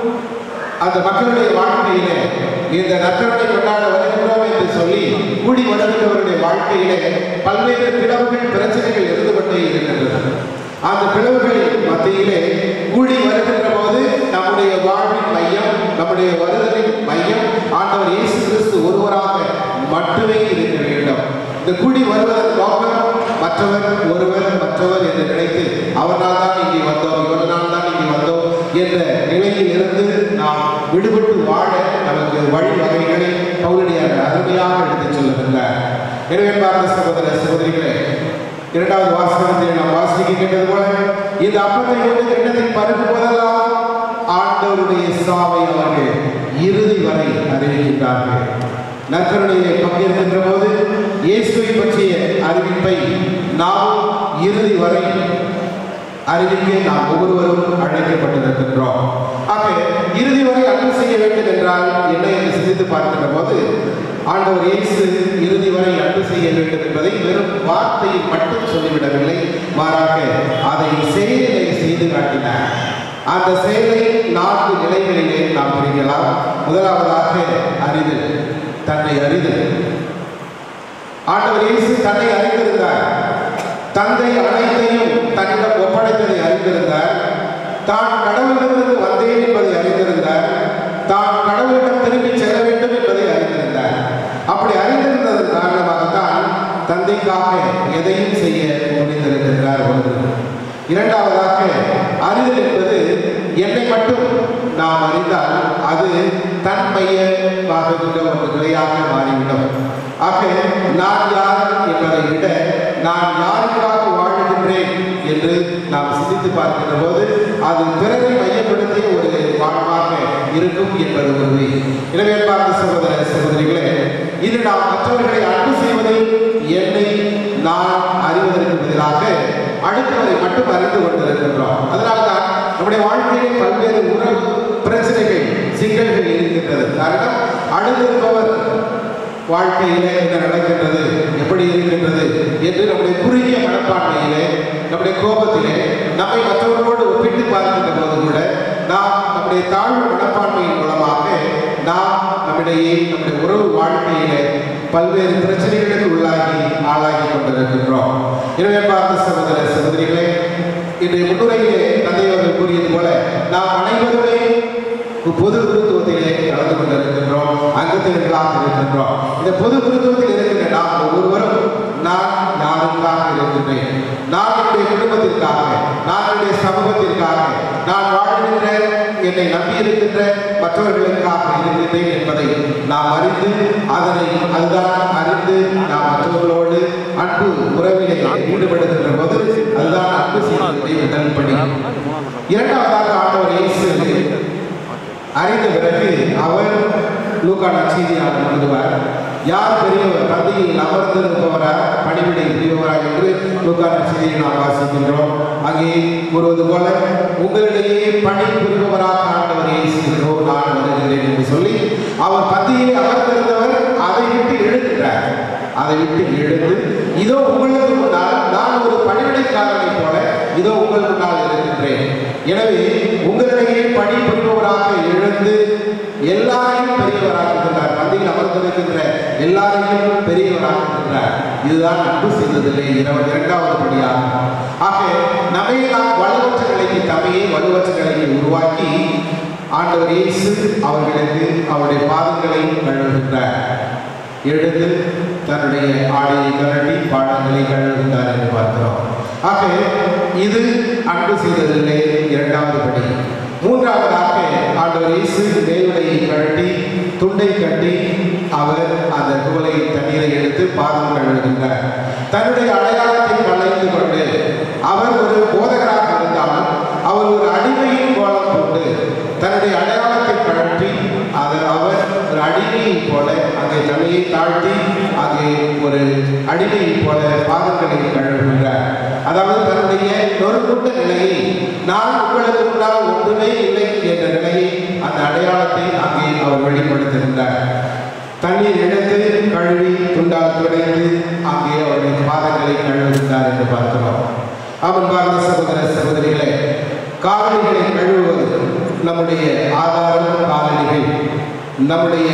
அந்த மக்களுடைய வாழ்க்கையிலே இந்த நற்கருணை கொண்டாட வருகின்றோம் என்று சொல்லி கூடி வருகின்றவருடைய வாழ்க்கையிலே பல்வேறு பிளவுகள் பிரச்சனைகள் இருந்து கொண்டே இருக்கின்றது. அந்த பிளவுகளின் மத்தியிலே கூடி வருகின்ற போது நம்முடைய வாழ்வின் மையம், நம்முடைய வருதலின் மையம் ஆண்டவர் இயேசு கிறிஸ்து ஒருவராக மட்டுமே இருக்க வேண்டும். இந்த கூடி வருவதன் நோக்கம் மற்றவர் ஒருவர் மற்றவர் என்று நினைத்து அவரால் தான் இங்கே வந்தோம், இவரால் தான் இங்கே வந்தோம் என்ற நிலையில் இருந்து நாம் விடுபட்டு வாழ நமக்கு வழிவகைகளை பவுலடியார் அருமையாக எடுத்துச் சொல்லுகின்றார். எனவே பார்த்த சகோதர சகோதரிகளே, இரண்டாவது வாசகத்தில் நாம் வாசிக்கின்றது போல இந்த அப்பத்தை கொண்டு கிண்ணத்தை பருகும் போதெல்லாம் ஆண்டவருடைய சாவை அவர்கள் இறுதி வரை அறிவிக்கின்றார்கள். நற்கருணையை பங்கேற்கின்ற போது இயேசுவை பற்றிய அறிவிப்பை நாம் இறுதி வரை அறிவிக்க நாம் ஒவ்வொருவரும் அழைக்கப்பட்டிருக்கின்றோம். ஆக இறுதி வரை அன்பு செய்ய வேண்டும் என்றால் என்ன என்று சிந்தித்து பார்க்கின்ற போது ஆண்டவர் இயேசு இறுதி வரை அன்பு செய்ய வேண்டும் என்பதை வெறும் வார்த்தையில் மட்டும் சொல்லிவிடவில்லை, மாறாக அதை செயலிலே செய்து காட்டினார். அந்த செயலை நான்கு நிலைகளிலே நாம் பிரிக்கலாம். முதலாவதாக அறிதல், தன்னை அறிதல். ஆண்டவர் இயேசு தன்னை அறிந்திருந்தார். தந்தை அனைத்தையும் தன்னிடம் ஒப்படைத்ததை அறிந்திருந்தார். தான் கடவுளிடமிருந்து வந்தேன் என்பதை அறிந்திருந்தார். தான் கடவுளிடம் திரும்பி செல்ல வேண்டும் என்பதை அறிந்திருந்தார். அப்படி அறிந்திருந்ததன் காரணமாகத்தான் தந்தைக்காக எதையும் செய்ய முடிந்திருக்கின்றார். ஒன்று. இரண்டாவதாக அறிதல் என்பது என்னை மட்டும் நாம் அறிந்தால் அது தன்மையமாகின்ற ஒரு நிலையாக மாறிவிடும். ஆக நான் யார் என்பதை விட நான் யாருக்காக வாழ்கின்றேன் என்று நாம் சிந்தித்து பார்க்கின்ற போது அது பிறரை மையப்படுத்திய ஒரு வாழ்வாக இருக்கும் என்பது உறுதி. எனவே பார்த்த சகோதர சகோதரிகளே, இது நாம் மற்றவர்களை அன்பு செய்வதில் என்னை நான் அறிவதற்கு பதிலாக அடுத்தவரை மட்டும் அறிந்து கொண்டிருக்கின்றோம். அதனால்தான் நம்முடைய வாழ்க்கையிலே பல்வேறு உறவு பிரச்சனைகள், சிக்கல்கள் இருக்கின்றது. காரணம், அடுத்திருப்பவர் வாழ்க்கையிலே என்ன நடக்கின்றது, எப்படி இருக்கின்றது என்று நம்முடைய குறுகிய மனப்பான்மையிலே, நம்முடைய கோபத்திலே நம்மை மற்றவர்களோடு ஒப்பிட்டு பார்க்கின்ற போது கூட நாம் நம்முடைய தாழ்வு மனப்பான்மையின் மூலமாக நாம் நம்மிடையே நம்முடைய உறவு வாழ்க்கையிலே பல்வேறு பிரச்சனைகளுக்கு உள்ளாகி ஆளாகி கொண்டிருக்கின்றோம். எனவே பார்த்த சகோதர சகோதரிகளே, இன்றைய முன்னுரையிலே தந்தை அவர்கள் கூறியது போல நாம் அனைவருமே பொது குருத்துவத்திலே கலந்து கொண்டிருக்கின்றோம், அங்கத்தினர்களாக இருக்கின்றோம். இந்த பொது குருத்துவத்தில் இருக்கின்ற நாம் ஒவ்வொருவரும் நான் யாருக்காக இருக்கின்றேன், நான் என்னுடைய குடும்பத்திற்காக, நான் என்னுடைய சமூகத்திற்காக, நான் வாழ்கின்ற என்னை நம்பி இருக்கின்ற மற்றவர்களுக்காக இருக்கின்றேன் என்பதை நாம் அறிந்து அதனை அதுதான் அறிந்து நாம் மற்றவர்களோடு அன்பு உறவினை ஈடுபடுகின்ற போது அதுதான் அன்பு செய்வதை முதல் படி. இரண்டாவதாக ஆண்டவர் இயேசு அறிந்த பிறகு அவர் லூக்கா நற்செய்தியாக எழுதுவார். யார் பெரியவர், பந்தியில் அமர்ந்திருப்பவரா பணிவிடை புரியவரா என்று லூக்கா நற்செய்தியை நாம் வாசிக்கின்றோம். அங்கே கூறுவது போல உங்களிடையே பணி புரிபவராக ஆண்டவர் இயேசுவோ நான் வருகிறேன் என்று சொல்லி அவர் பந்தியில் அமர்ந்திருந்தவர் அதை விட்டு எழுதுகிறார். அதை விட்டு எழுந்து இதோ உங்களுக்கு முன்னால் நான் ஒரு பணிவிடைக்காரனை போல இதோ உங்கள் முன்னால் இருக்கின்றேன். எனவே உங்களிடையே பணி புரிபவராக எழுந்து எல்லாரையும் பெரியவராக்குகின்றார். பந்தியில் அமர்ந்திருக்கின்ற எல்லாரையும் பெரியவராக்குகின்றார். இதுதான் அன்பு செய்ததில்லை இரண்டாவது படியாக. ஆக நம்மை நாம் வலுவற்ற நிலைக்கு தமையை வலுவற்ற நிலையை உருவாக்கி ஆண்டவர் இயேசு அவர்களுக்கு அவருடைய பாதங்களை கழுவுகின்றார். எழுந்து தன்னுடைய ஆடையை கழட்டி பாடங்களை கழுவுகின்றார் என்று பார்க்கிறோம். ஆக இது அன்பு செய்ததில்லை இரண்டாவது படி. மூன்றாவதாக ஆண்டவர் இயேசு மேலுடையை கழட்டி துண்டை கட்டி அவர் அந்த குவளை தண்ணீரை எடுத்து பாதம் கழுவுகின்றார். தன்னுடைய அடையாளத்தை களைந்து கொண்டு அவர் ஒரு போதகராக இருந்தாலும் அவர் ஒரு அடிமையின் கோலம் கொண்டு தன்னுடைய அடையாளத்தை கழற்றி அதை அவர் ஒரு அடிமையை போல அங்கே தலையை தாழ்த்தி அங்கே ஒரு அடிமையை போல பாதங்களை கழுவுகின்றார். அதாவது தன்னுடைய நொறுங்குண்ட நிலையை, நான் உங்களுக்கு முன்னால் ஒன்றுமே இல்லை என்ற நிலையை, அந்த அடையாளத்தை அங்கே அவர் வெளிப்படுத்துகின்றார். தண்ணீர் எடுத்து கழுவி துண்டால் துடைத்து அங்கே அவருடைய பாதங்களை கழுவுகின்றார் என்று பார்க்கிறோம். அவன் பார்த்த சகோதர சகோதரிகளே, காலணிகளை கழுவுவது நம்முடைய ஆதாரம். காலணிகள் நம்முடைய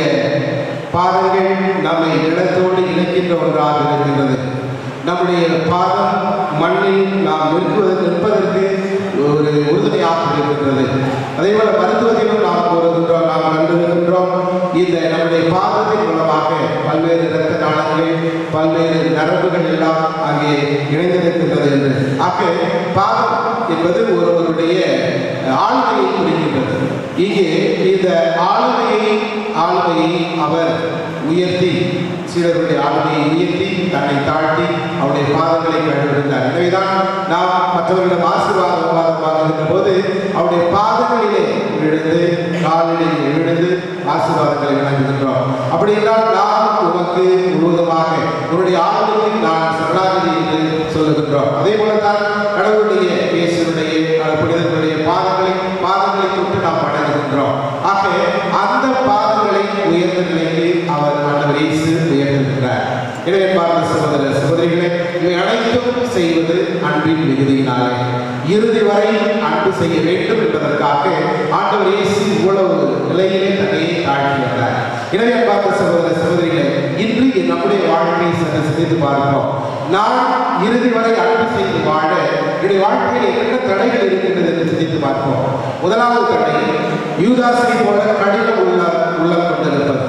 பாதங்கள் நம்மை நிலத்தோடு இணைக்கின்ற ஒன்றாக இருக்கின்றது. நம்முடைய பாதம் மண்ணில் நாம் நிற்பதற்கு நிற்பதற்கு ஒரு உறுதுணையாக இருக்கின்றது. அதே போல மருத்துவத்திலும் நாம் கூறுகின்றோம், நாம் கண்டிருக்கின்றோம், இந்த நம்முடைய பாதத்தின் மூலமாக பல்வேறு இரத்த நாளங்கள் பல்வேறு நரம்புகள் எல்லாம் அங்கே இணைந்திருக்கின்றது என்று. ஆக பாதம் என்பது ஒருவருடைய ஆளுமையை குறிக்கின்றது. இங்கே இந்த ஆளுமையை ஆளுமையை அவர் உயர்த்தி, சீடருடைய ஆளுமையை உயர்த்தி தன்னை தாழ்த்தி அவருடைய பாதங்களை கழுவுகின்றார். எனவேதான் நாம் மற்றவர்களிடம் ஆசீர்வாதம் வாங்குகின்ற போது அவருடைய பாதங்களிலே விழுந்து காலிலே விழுந்து ஆசீர்வாதங்களை வழங்குகின்றோம். அப்படி என்றால் நாம் உமக்கு முழுவதுமாக உன்னுடைய ஆளுமைக்கு நான் சரணாகதி என்று சொல்லுகின்றோம். அதே போலத்தான் கடவுளுடைய இயேசுடைய புனிதர்களுடைய பாதங்களை பாதங்களை தொட்டு நாம் வணங்குகின்றோம். ஆக அந்த பாதங்களை உயர்ந்த நிலைக்கு அவர் ஆண்டவர் இயேசு உயர்த்துகின்றார். எனவே பார்த்த சகோதர சகோதரிகளை, இவை அனைத்தும் செய்வது அன்பின் மிகுதியினாலே. இறுதி வரை அன்பு செய்ய வேண்டும் என்பதற்காக ஆண்டவர் இயேசு இவ்வளவு நிலையிலே தன்னை தாழ்த்தினார். எனவே பார்த்த சகோதர சகோதரிகளை, இன்று நம்முடைய வாழ்க்கையை சற்று சிந்தித்து பார்க்கிறோம். நான் இறுதி வரை அன்பு செய்து வாழ என்னுடைய வாழ்க்கையில் என்ன தடைகள் இருக்கின்றது என்று சிந்தித்து பார்ப்போம். முதலாவது தடை, யூதாசை போல கடினம் உள்ள உள்ளம் கொண்டிருப்பது.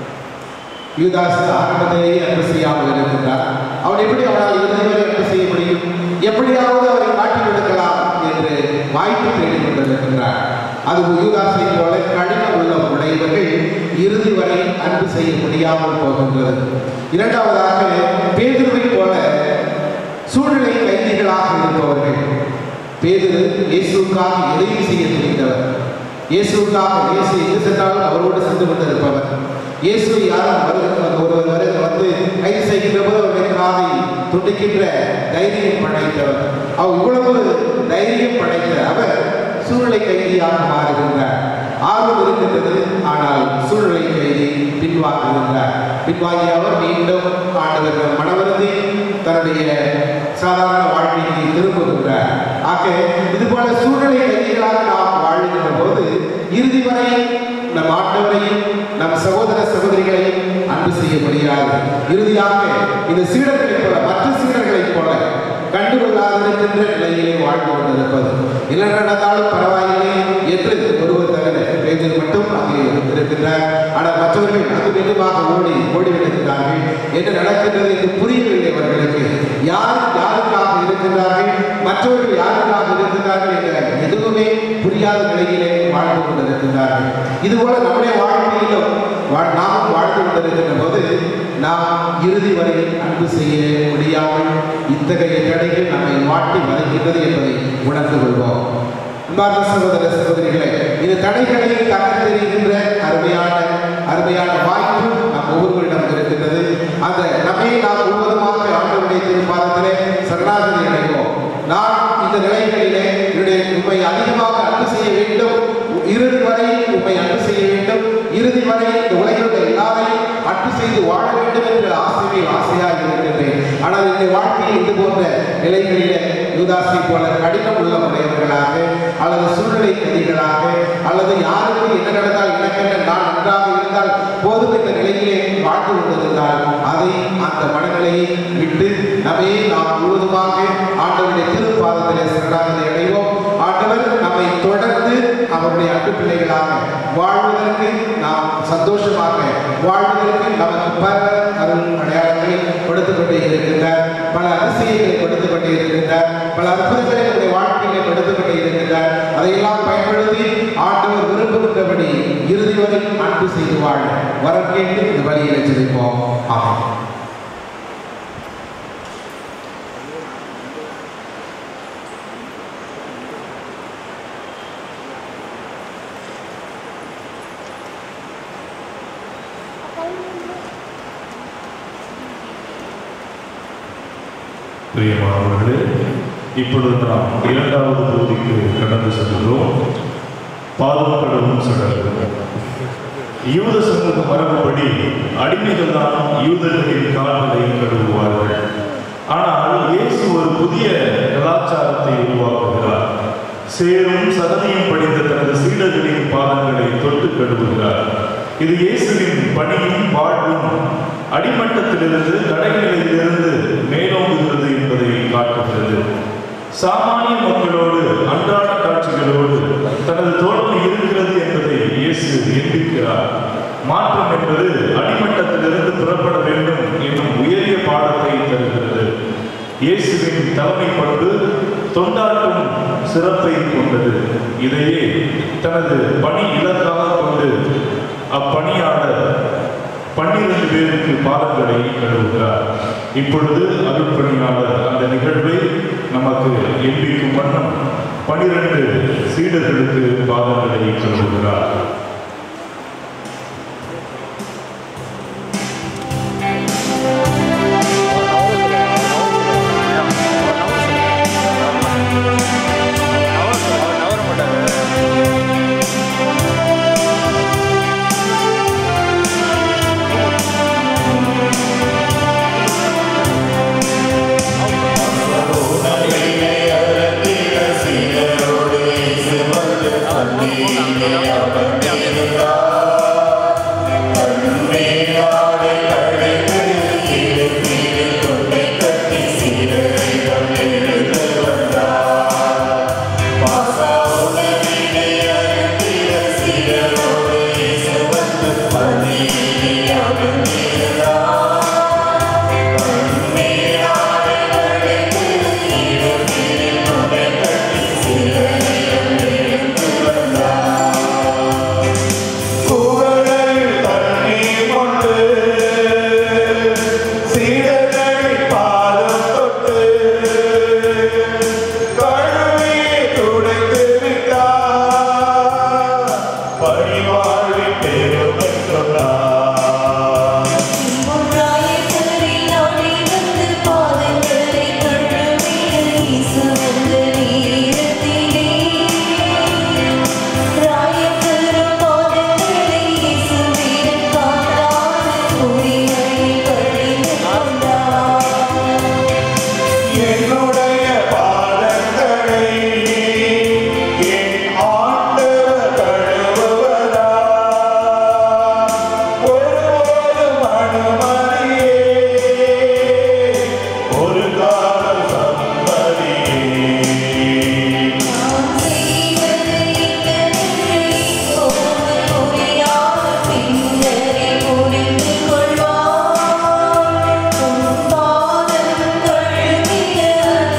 யூதாஸ் ஆரம்பத்திலேயே அன்பு செய்யாமல் இருக்கின்றார். அவன் எப்படி அவனால் இறுதி வரை அன்பு செய்ய முடியும்? எப்படியாவது அவரை காட்டி கொடுக்கலாம் என்று வாய்ப்பு தேடிக் கொண்டிருக்கின்றார். அது யூதாசை போல கடினம் உள்ள உடையவர்கள் இறுதி வரை அன்பு செய்ய முடியாமல் போகின்றது. இரண்டாவதாக, பேதுருவை போல சூழ்நிலை கைதிகளாக இருப்பவர்கள். பேதுரு இயேசுக்காக எதையும் செய்ய துணிந்தவர். இயேசுக்காக இயேசு எங்கு சென்றாலும் அவரோடு சென்று கொண்டிருப்பவர். இயேசு யாரும் ஒருவர் வரை வந்து கைது செய்கின்ற போது அவருடைய காதை துண்டிக்கின்ற தைரியம் படைத்தவர். அவர் இவ்வளவு தைரியம் படைத்த அவர் சூழ்நிலை கைதியாக மாறுகின்றார். ஆர்வம் இருக்கின்றது, ஆனால் சூழ்நிலை கைதி பின்வாங்குகின்றார். பின்வாங்கிய அவர் மீண்டும் ஆண்டவர் மனவருந்தி தன்னுடைய சாதாரண வாழ்க்கையை திரும்புகின்றார். ஆக இதுபோல சூழ்நிலை கைதிகளாக நாம் வாழ்கின்ற போது இறுதி வரை நம் ஆண்டவரையும் நம் சகோதர சகோதரிகளையும் அன்பு செய்ய முடியாது. இறுதியாக இந்த சீடர்களைப் போல மற்ற சீடர்களைப் போல கண்டுகொள்ளாதிருக்கின்ற நிலையிலே வாழ்ந்து கொண்டிருப்பது. என்ன நடந்தாலும் பரவாயில்லை என்று ஒருவர் தவிர பேதர் மட்டும் அங்கே இருக்கின்றார். ஆனால் மற்றவர்கள் அது வெகுவாக ஓடி ஓடிவிடுகிறார்கள். என்ன நடக்கின்றது என்று புரியவில்லை அவர்களுக்கு. யார் யாருக்காக இருக்கின்றார்கள், மற்றவர்கள் யாருக்காக இருக்கின்றார்கள் என்ற எதுவுமே புரியாத நிலையிலே வாழ்ந்து கொண்டிருக்கின்றார்கள். இதுபோல நம்முடைய வாழ்க்கையிலும் நாம் வாழ்ந்து கொண்டிருக்கின்ற போது நாம் இறுதி வரை அன்பு செய்ய முடியாமல் இத்தகைய தடைகள் நம்மை மாட்டி வருகின்றது என்பதை உணர்ந்து கொள்வோம். அன்பார்ந்த சகோதர சகோதரிகளே, இந்த தடைகளை தகர்த்தெறிகின்ற அருமையான அருமையான வாய்ப்பு நம் ஒவ்வொருவரிடம் இருக்கின்றது. அந்த நம்மை நாம் முழுவதுமாக ஆண்டவருடைய திருப்பாதத்திலே சரணாகதி அடைவோம். நான் இந்த நிலைகளிலே என்னுடைய உண்மை அதிகமாக அன்பு செய்ய வேண்டும், இறுதி வரை உண்மை அன்பு செய்ய வேண்டும், இறுதி வரை இந்த உலகிலுள்ள எல்லாரையும் அன்பு செய்து வாழ வேண்டும் என்று ஆசையை ஆசையாக இருக்கின்றேன். ஆனால் இந்த வாழ்க்கையில் இது போன்ற நிலைகளிலே யூதாசை போல கடினம் உள்ள உடையவர்களாக அல்லது சூழ்நிலை கைதிகளாக அல்லது யாருக்கு என்ன நடந்தால் எனக்கென்ன நான் நன்றாக இருந்தால் போதும் என்ற நிலையிலே வாழ்ந்து கொண்டிருந்தால் அதை அந்த மனநிலையை விட்டு நம்மை நாம் முழுவதுமாக ஆண்டவருடைய திருப்பாதத்திலே சரணாகதி அடைவோம். ஆண்டவர் நம்மை தொடர்ந்து அவருடைய அன்பு பிள்ளைகளாக வாழ்வதற்கு, நாம் சந்தோஷமாக வாழ்வதற்கு நமக்கு பல அருள் அடையாளங்களை கொடுத்து கொண்டே இருக்கின்றார். பல அதிசயங்களை கொடுத்து கொண்டே இருக்கின்றார். பல அற்புதங்களை நம்முடைய வாழ்க்கையிலே கொடுத்து கொண்டே இருக்கின்றார். அதையெல்லாம் பயன்படுத்தி ஆண்டவர் விரும்புகின்றபடி இறுதி வரை அன்பு செய்து வாழ வரம் கேட்டு இந்த வழியில் எச்சரிப்போம். ஆமாம். பிரியமானவர்களே, இப்பொழுது நாம் இரண்டாவது பகுதிக்கு கடந்து செல்கிறோம். பாதம் கடவும் சடங்கு. யூத சமூக மரபுப்படி அடிமைகள் தான் யூதர்களின் கால்களை கழுவுவார்கள். ஆனால் இயேசு ஒரு புதிய கலாச்சாரத்தை உருவாக்குகிறார். சேரும் சதனையும் படித்த தனது சீடர்களின் பாதங்களை தொட்டு கழுவுகிறார். இது இயேசுவின் பணியும் வாழ்வும் அடிமட்டத்திலிருந்து கடைநிலையிலிருந்து மேலோங்குகிறது என்பதை காட்டுகிறது. சாமானிய மக்களோடு அன்றாட காட்சிகளோடு தனது தோழமை இருக்கிறது என்பதை இயேசு எண்பிக்கிறார். மாற்றம் என்பது அடிமட்டத்திலிருந்து புறப்பட வேண்டும் என்னும் உயரிய பாடத்தை தருகிறது. இயேசுவின் தலைமை பண்பு தொண்டாற்றும் சிறப்பை கொண்டது. இதையே தனது பணி இலக்காக கொண்டு அப்பணியாளர் பன்னிரண்டு பேருக்கு பாதங்களை கழுவுகிறார். இப்பொழுது அருட்பணியாளர் அந்த நிகழ்வை நமக்கு எண்பிக்கும் வண்ணம் பன்னிரண்டு சீடர்களுக்கு பாதங்களை கழுவுகிறார். Yeah.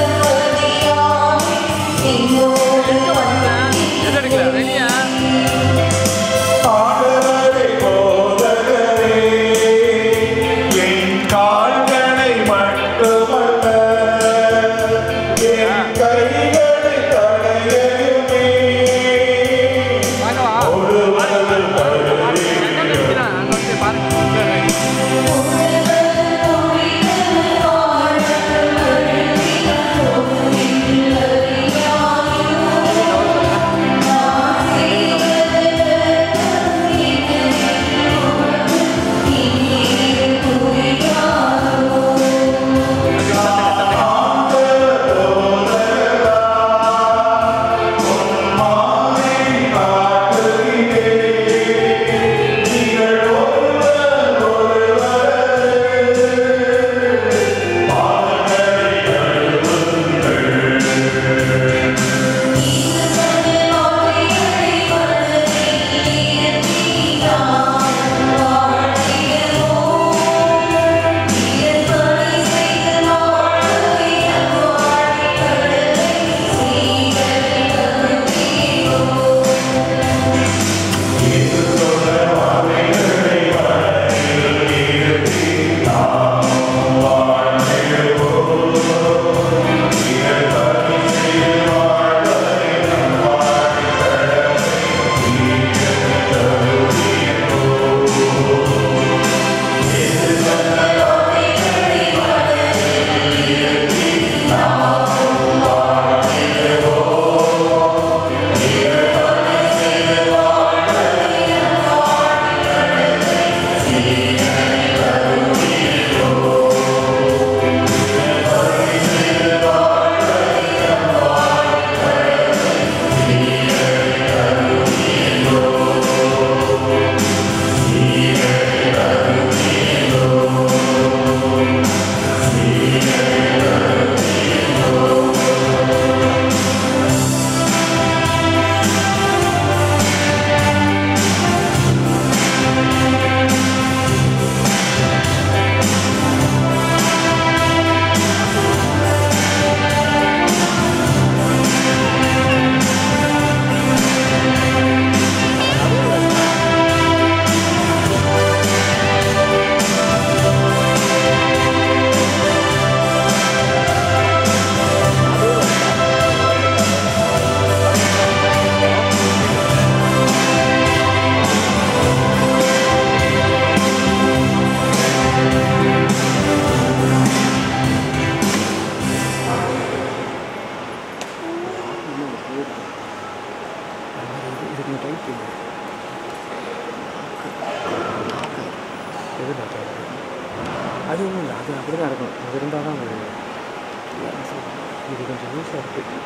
அது இருந்தால் தான் அது இது கொஞ்சம் யூஸாக இருக்குது.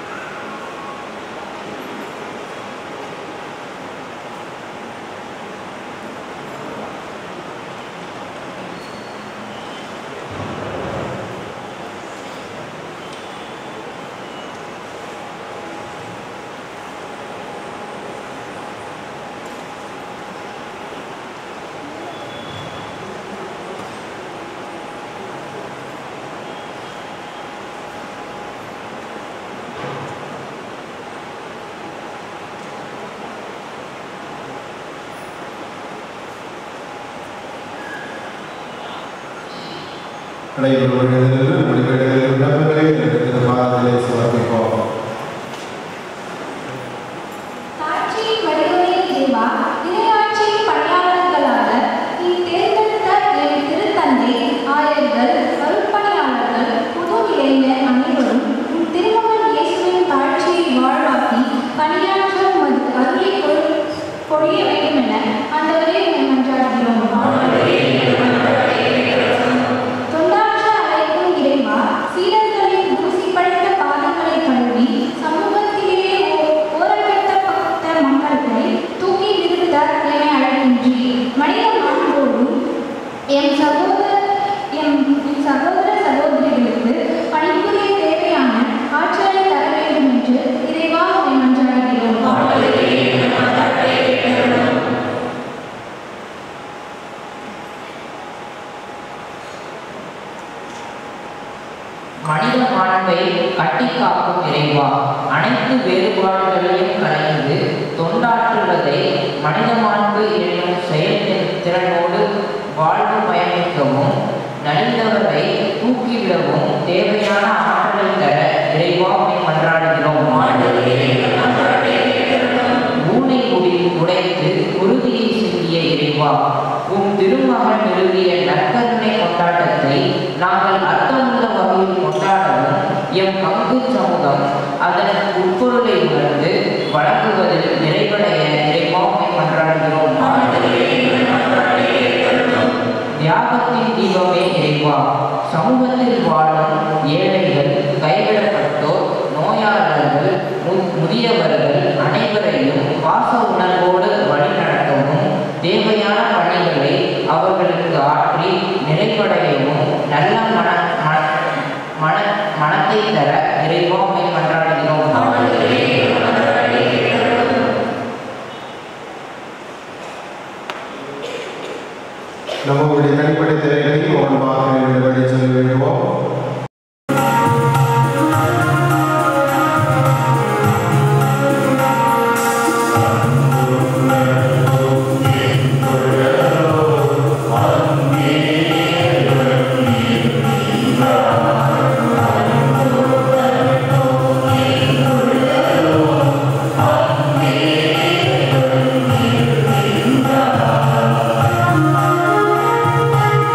தாட்சியின் வடிவமே இறைவா, இறையாட்சியின் பணியாளர்களாக நீ தேர்ந்தெடுத்த என் திருத்தந்தை, ஆயர்கள், அருட்பணியாளர்கள், புது இளைஞர் அனைவரும் உன் திருமகன் இயேசுவின் தாட்சியை வாழ்வாக்கி பணியாற்ற உமது அருளை பொழி- பொழிய வேண்டும் என ஆண்டவரே உம்மை மன்றாடுகிறோம். தொண்டாற்ற அழைக்கும் இறைவா, சீடர்களின் தூசி படைத்த பாதங்களை கழுவி சமூகத்திலேயே ஓ- ஓரங்கட்டப்பட்ட மக்களை தூக்கி நிறுத்த எமை அழைக்கின்றி மனித மாண்போடும் எம் சகோதர எம் எம் சகோதர சகோதரிகளுக்கு பணிபுரிய தேவையான ஆற்றலை தர வேண்டும் என்று இறைவா உம்மை மன்றாடுகிறோம். மனித மாண்பை கட்டி காக்கும் இறைவா, அனைத்து வேறுபாடுகளையும் கலைந்து தொண்டாற்றுவதை மனித மாண்பு என்னும் செயல் திறனோடு வாழ்வு பயணிக்கவும் நலிந்தவரை தூக்கிவிடவும் தேவையான ஆற்றலை தர இறைவா உம்மை மன்றாடுகிறோம். ஊனை உடி உடைத்து உறுதியை சிந்திய இறைவா, உம் திருமகன் நிறுவிய நற்கருணை கொண்டாட்டத்தை நாங்கள் அர்த்தமுள்ள வகையில் கொண்டாடவும் எம் பங்கு சமூகம் அதன் உட்பொருளை உணர்ந்து வழங்குவதில் நிறைவடைய இறைவா உம்மை மன்றாடுகிறோம். தியாகத்தின் தீபமே இறைவா, சமூகத்தில் வாழும் ஏழைகள், கைவிடப்பட்டோர், நோயாளர்கள், மு- முதியவர்கள் அனைவரையும் பாச உணர்வோடு வழிநடத்தவும் தேவையான பணிகளை அவர்களுக்கு ஆற்றி நிறைவடையவும் நல்ல மன மன- மன மனத்தை தர இறைவா உம்மை மன்றாடுகிறோம். நம்முடைய தனிப்பட்ட தேவைகளையும் கவனமாக நிறைவேற்றி செல்ல வேண்டுவோம். Thank you.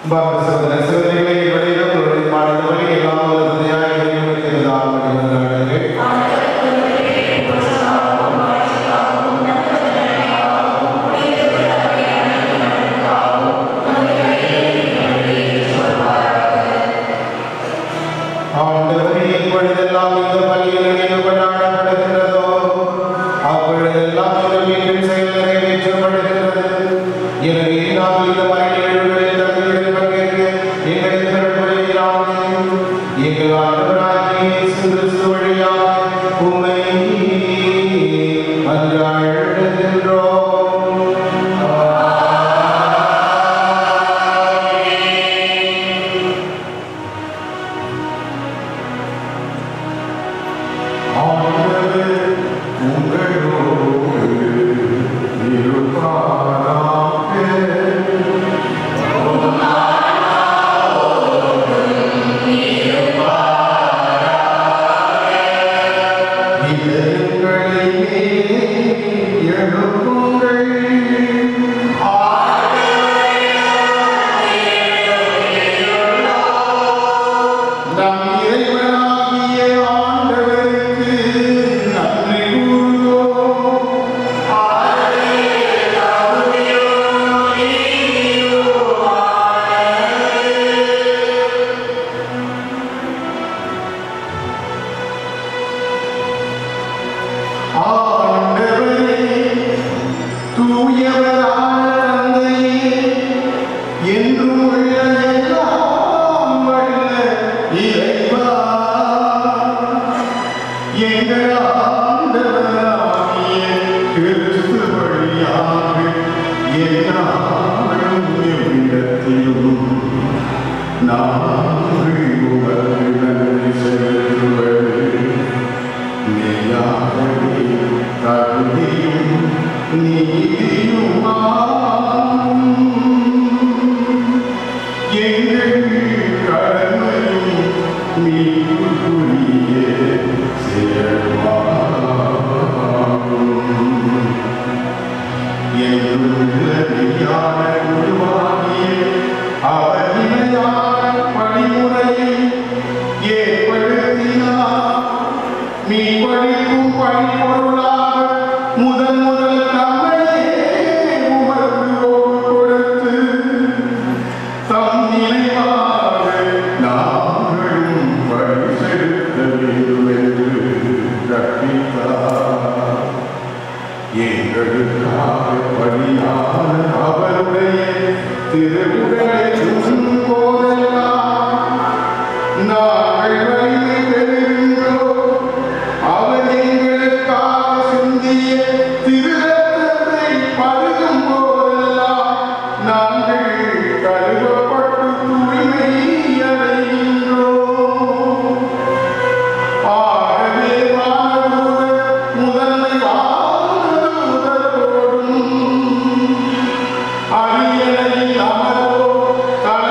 Ariel, Amaro,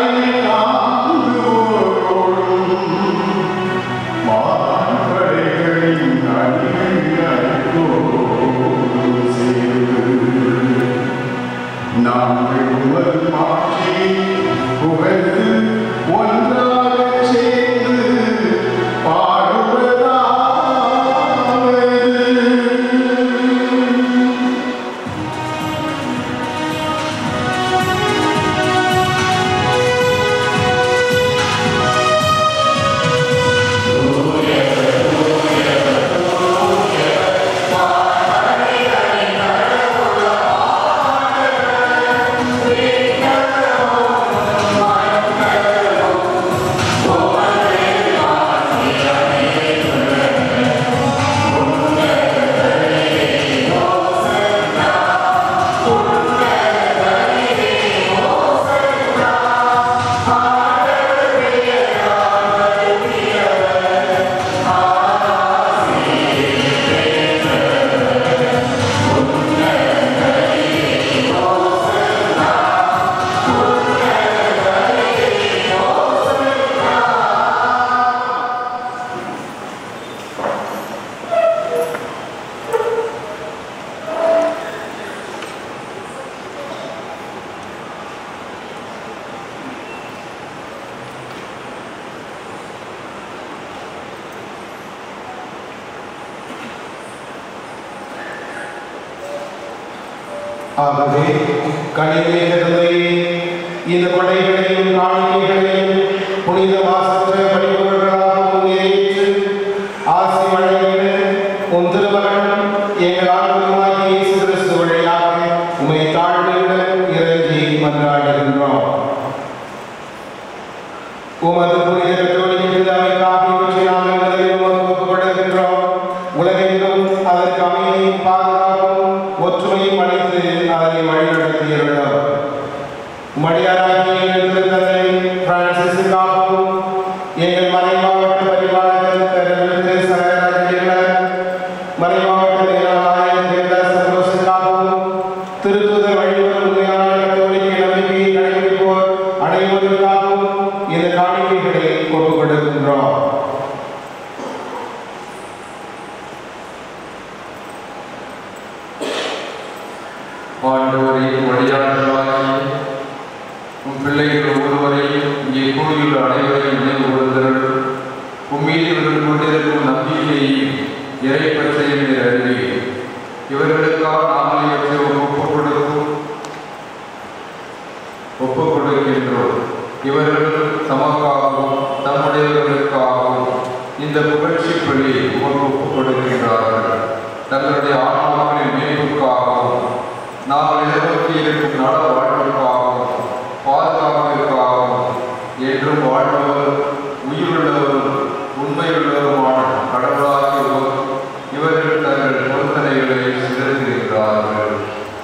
ஆகவே கனிவேகத்தை இந்த கொடைகளையும் காணிக்கைகளையும் புனித மாசற்ற படிப்பவர்களாகவும் ஏற்று ஆசி வழங்கிட உன் திருமகன் எங்கள் ஆண்டவருமாகிய இயேசு கிறிஸ்து வழியாக உம்மை தாழ்மையுடன் இறங்கி மன்றாடுகின்றோம். உமது புனித கத்தோலிக்க பிதாவுக்காக இவற்றை நாங்கள் முதலில் உமக்கு ஒப்புக்கொடுக்கின்றோம். உலகெங்கும் அதற்கு அமைதியும் பாதுகாப்பும் ஒற்றுமையும் அளித்து அதனை வழிநடத்தியுள்ளோம். மடியாராகிய எங்கள் திருத்தந்தை பிரான்சிஸுக்காகவும் எங்கள் மறை மாவட்ட பரிபாலகர் சகராஜர் மறை மாவட்ட மேலாளர் சந்தோஷத்துக்காகவும் திருத்தூதர் வழிவரும் உண்மையான கத்தோலிக்க நம்பிக்கையை கடைபிடிப்போர் அனைவருக்காகவும் இந்த காணிக்கைகளை ஒப்புக் கொடுக்கின்றோம். ஆண்டவரின் வழியாளர்களாகிய உம் பிள்ளைகள் ஒவ்வொருவரையும் இங்கே கூடியுள்ள அனைவரையும் நினைவு கூறுகிறார்கள். உம்மீது இவர்கள் கொண்டிருக்கும் நம்பிக்கையையும் இறைப்பற்றையும் நீர் அறிவீர். இவர்களுக்காக நாங்கள் இவற்றை ஒப்புக் கொடுக்கும் ஒப்புக் கொடுக்கின்றோம். இவர்கள் தமக்காகவும் தம்முடையவர்களுக்காகவும் இந்த புகழ்ச்சி பலியை உமக்கு ஒப்புக் கொடுக்கின்றார்கள். தங்களுடைய ஆன்மாக்களின் மீட்புக்காகவும் நாங்கள் எதிர்நோக்கி இருக்கும் நல வாழ்வுக்காகவும் பாதுகாப்பிற்காகவும் என்றும் வாழ்பவர் உயிருள்ளவரும் உண்மையுள்ளவருமான கடவுளாகியவர் இவர்கள் தங்கள் பொருத்தனைகளை சிறந்திருக்கிறார்கள்.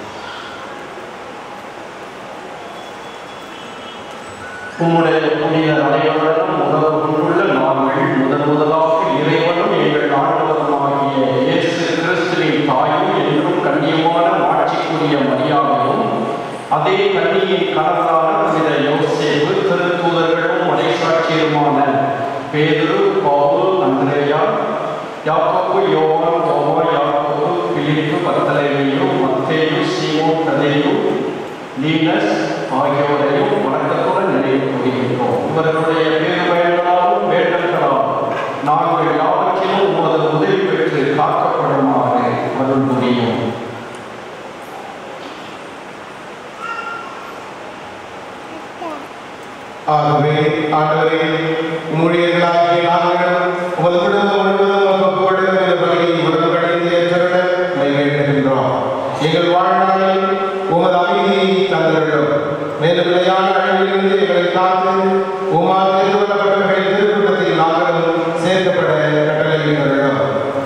உம்முடைய புனித அனைவருடன் உணவு கொண்டுள்ள நாங்கள் முதன் முதலாக இறைவனும் எங்கள் ஆண்டவருமாகிய இயேசு கிறிஸ்துவின் தாயும் என்றும் கண்ணியமான மாட்சிக்குரிய மரியாதையும் அதே கண்ணியின் கணவரான புனித யோசேப்பு திருத்தூதர்களும் மறைசாட்சியருமான பேதுரு, பவுல், அந்திரேயா, யாக்கோபு, யோவான், தோமா, யாக்கோபு, பிலிப்பு, பர்த்தலமேயு, மத்தேயு, சீமோன், ததேயு, லீனஸ் ஆகியோரையும் வணக்கத்துடன் நினைவு கூறுகின்றோம். இவர்களுடைய பேருபயன்களாலும் வேண்டல்களாலும் நாங்கள் யாவற்றிலும் உமது உதவி பெற்று காக்கப்படுமாறு அருள் புரியும். ஆகவே ஆண்டவரே, ஊழியர்களாகிய நாங்கள் உமது குடும்பம் முழுவதும் ஒப்புக்கொண்டு இந்த பலியை உடன்படிந்து ஏற்றவிட மைவேண்டுகின்றோம். எங்கள் வாழ்நாளில் உமது அமைதியை தந்தருளும். மேலும் நிலையான அழிவிலிருந்து எங்களை காத்து உமால் தெரிந்து கொள்ளப்பட்டவர்களின் திருக்கூட்டத்தில் நாங்களும் சேர்க்கப்பட கட்டளையிடுகிறோம்.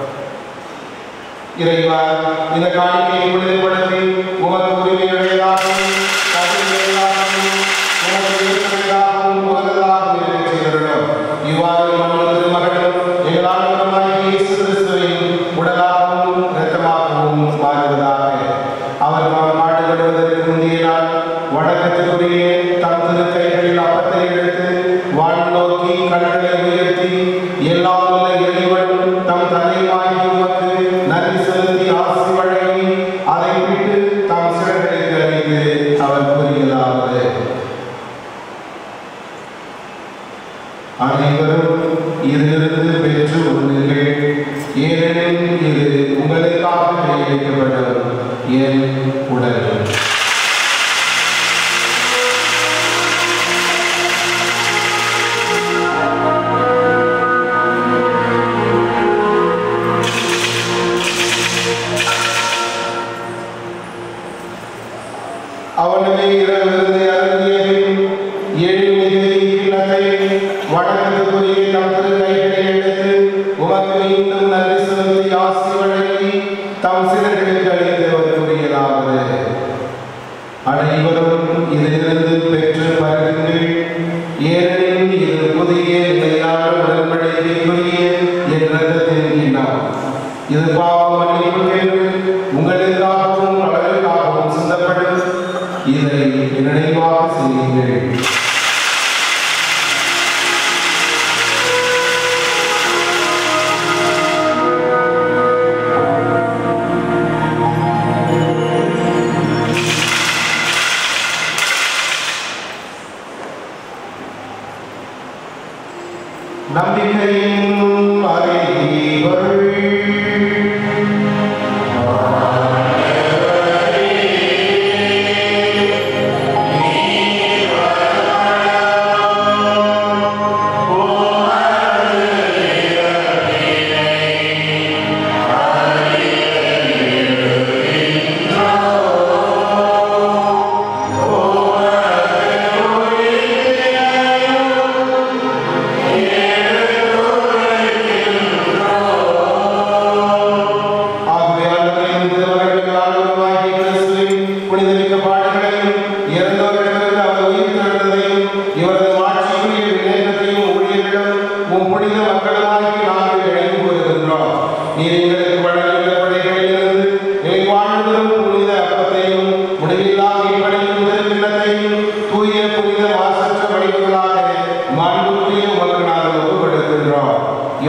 இறைவா, இந்த காணிக்கையை புனிதப்படுத்தி உமது உரிமையுடையதாகவும் தகுதியுடையதாகவும் உமது விருப்பமுடையதாகவும் உகந்ததாகவும் இருக்கச் செய்திருக்கிறோம். இவ்வாறு நமது மகனும் எங்கள் ஆண்டவருமாகிய இயேசு கிறிஸ்துவின் உடலாகவும் இரத்தமாகவும் மாறுவதாக. அவர் நாம் பாடுபடுவதற்கு முந்தைய நாள் வணக்கத்துக்குரிய தம் திரு கைகளில் அப்பத்தை எடுத்து வான் நோக்கி கண்களை உயர்த்தி எல்லாம் உள்ள இறைவன் தம் தந்தையாகிய உமக்கு நன்றி செலுத்தி ஆசி வழங்கி அதை விட்டு தம் சிறர்களுக்கு அளித்து அவர் கூறியதாவது: அனைவரும் இதிலிருந்து பெற்று உண்ணுங்கள், ஏனெனில் இது உங்களுக்காக கையளிக்கப்படும் என் உடல். அவனுடைய இரவிலிருந்து அருந்தியபின் எழில்மிகு கிண்ணத்தை வணக்கத்துக்குரிய தம் திரு கைகளில் எடுத்து உமக்கு மீண்டும் நன்றி செலுத்தி ஆசி வழங்கி தம் சிறர்களுக்கு அளித்து அவர் கூறியதாவது: அனைவரும் இதிலிருந்து பெற்று பருகுங்கள், ஏனெனில் இது புதிய நிலையான உடன்படிக்கைக்குரிய என் இரத்தத்தின் கிண்ணம். இது பாவ மன்னிப்புக்கென்று உங்களுக்காகவும் பலருக்காகவும் சிந்தப்படும். இதை நினைவாக செய்யுங்கள். நம்பிக்கையின் அறிவருள்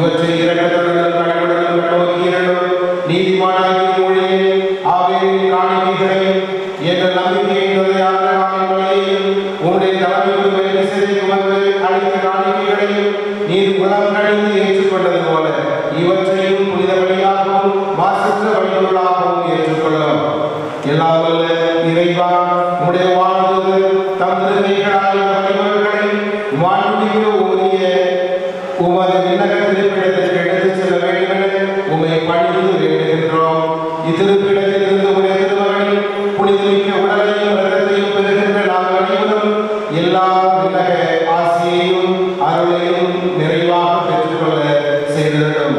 இவற்றை இரக்கத்துடனும் கனிவுடனும் கண்ணோக்கியருளும் நீதிமானாகிய மொழியை ஆவேரின் காணிக்கைகளையும் எங்கள் நம்பிக்கையை நிலையாளரான வழியையும் உன்னுடைய தலைமைக்கு வேலை செய்து வந்து அளித்த காணிக்கைகளையும் நீர் குணம் கழிந்து ஏற்றுக்கொண்டது போல இவற்றையும் புனித வழியாகவும் மாசற்ற வழிபொருளாகவும் ஏற்றுக்கொள்ளும். எல்லாம் வல்ல இறைவா, உம்முடைய வாழ்வு தம் திருமைகளால் இந்த வழிபொருட்களை வாழ்வுக்கு உரிய உமது விண்ணக திருப்பிடத்திற்கு எடுத்துச் செல்ல வேண்டும் என உம்மை பணிந்து வேண்டுகின்றோம். இத்திருப்பிடத்திலிருந்து உடைய திருமகனின் புனிதமிக்க உடலையும் இரத்தத்தையும் பெறுகின்ற நாங்கள் அனைவரும் எல்லா விண்ணக ஆசியையும் அருளையும் நிறைவாக பெற்றுக்கொள்ள செய்திருக்கிறோம்.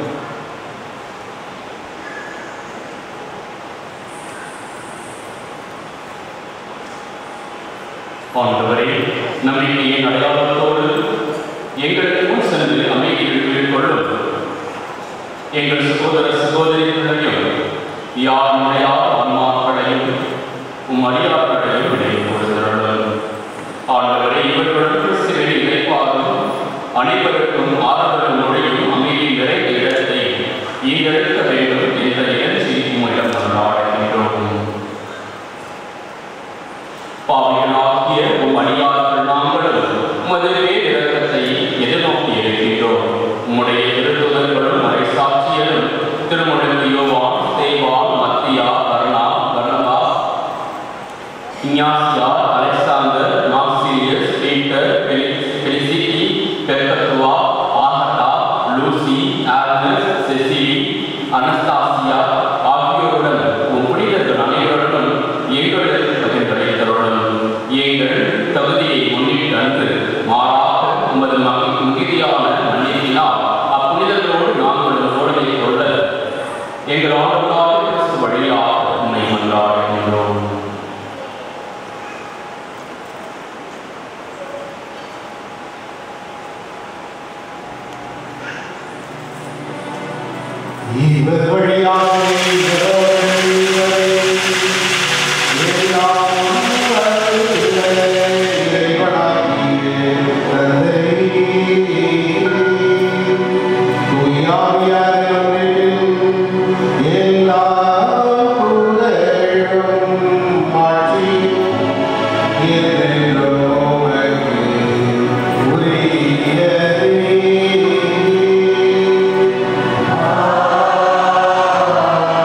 ஆண்டவரே, நம்பிக்கையின் அடையாளத்தோடு எங்களுக்கு முன் சென்று அமைதியில் மேற்கொள்ளும். எங்கள் சகோதர சகோதரிகளையும் யாருடைய ஆன்மாக்களையும் உம் அடியார்களையும் இடைப்படுகிறோம். ஆண்டவரை இவர்களுடன் சிறிய இணைப்பாகும் அனைவருக்கும் ஆறுதல் நுழையும் அமைதி நிறைந்த இடத்தை ஈடெடுக்க வேண்டும் என்ற இயற்சி உம்மிடம் கொண்டாடுகின்றோம். பாவிகளாகிய உம் அடியார்கள் நாங்களும் உமது பேரிரக்கத்தை எதிர்நோக்கி இருக்கின்றோம். உம்முடைய திருத்துதர்களும் மறை சாட்சியலும் திருமுழுக்கு யோவான், ஸ்தேவான், மத்தியா, கருணா, கர்ணபா, இஞ்ஞாசியா, அலெக்சாந்தர், நாக்சிலியஸ், பீட்டர், பெலிசிட்டி, பெர்கத்துவா, Agatha, Lucy, Agnes, Cecily, Anastasia ஆகியோருடன் உம் புனிதர்கள் அனைவருடன் எங்களுக்கு பகிர்ந்தளை தருடன் எங்கள் தகுதியை முன்னிட்டு அன்று மாறாக உமது மிகுதியான மன்னிப்பினால் அப்புனிதர்களோடு நாங்கள் தோழமை கொள்ள எங்கள் ஆண்டுகளாக கிறிஸ்து வழியாக உண்மை மன்றாடுகின்றோம். இவர் வழியாக Ah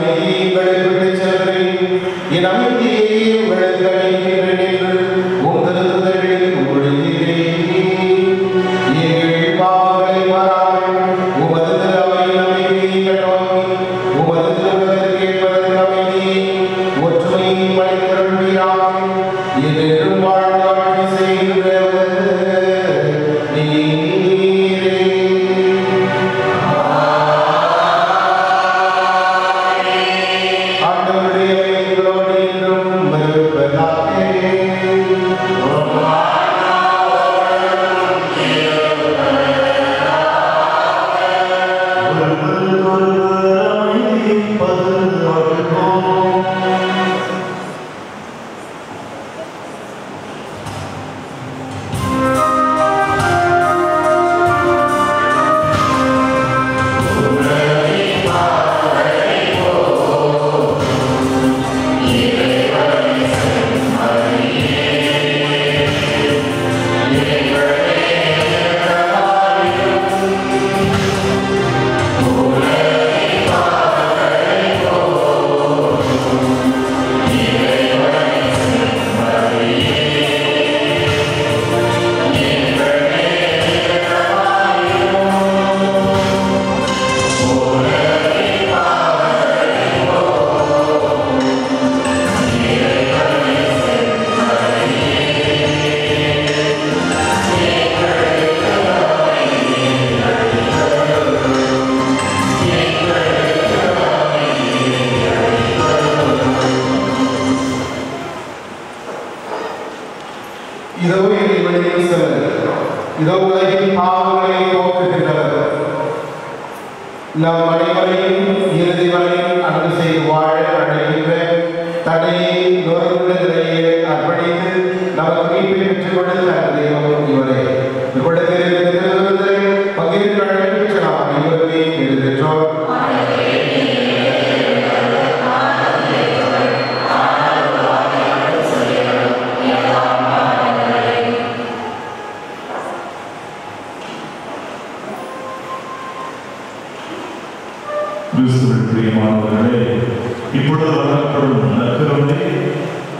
அமைதியை உங்களுக்கு விட்டுச் செல்கிறேன். என் அமைதியை உங்களுக்கு அளிக்கின்றேன் என்று உம் திருத்துதலில் மொழிகிறேன். எங்கள் பாவங்களை மாறாமல் உமது திருஅவையின் அமைதியை கட்டோங்கி உமது திருவுலகிற்கு ஏற்பதற்கு அமைதியை ஒற்றுமையை படைத்தருள்வீராக. என்றென்றும் வாழ்ந்து ஆட்சி செய்கின்றவர் நீரே. ஆண்டவருடைய அமைதிகளோடு என்றும் இருப்பதாக. இதோ எங்கள் வழியில் செல்லுங்கள். இதோ உலகின் பாவங்களை போக்குகின்றவர். நம் அனைவரையும் இறுதி வரை அன்பு செய்து வாழ அழைக்கின்ற தடையை நொறுங்குள்ள நிலையை அர்ப்பணித்து நமக்கு மீட்பை பெற்றுக் கொடுத்த தெய்வம் இவரே. இவ்விடத்தில் பங்கேற்க அழைப்பிச்சு நாம் அனைவருமே எழுதிற்றோம். கிறிஸ்துவின் பிரியமானவர்களே, இப்பொழுது வழங்கப்படும் நற்கருணை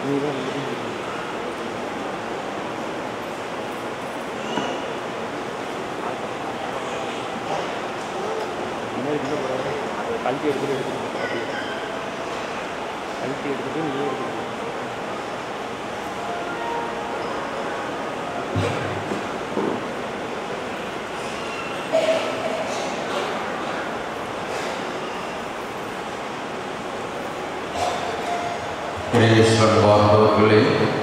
கழட்டி எடுத்துட்டு எடுத்துட்டு கழட்டி எடுத்துட்டு நீ எடுத்துட்டு இறையேசுவன் வாழ்ந்தவர்களே,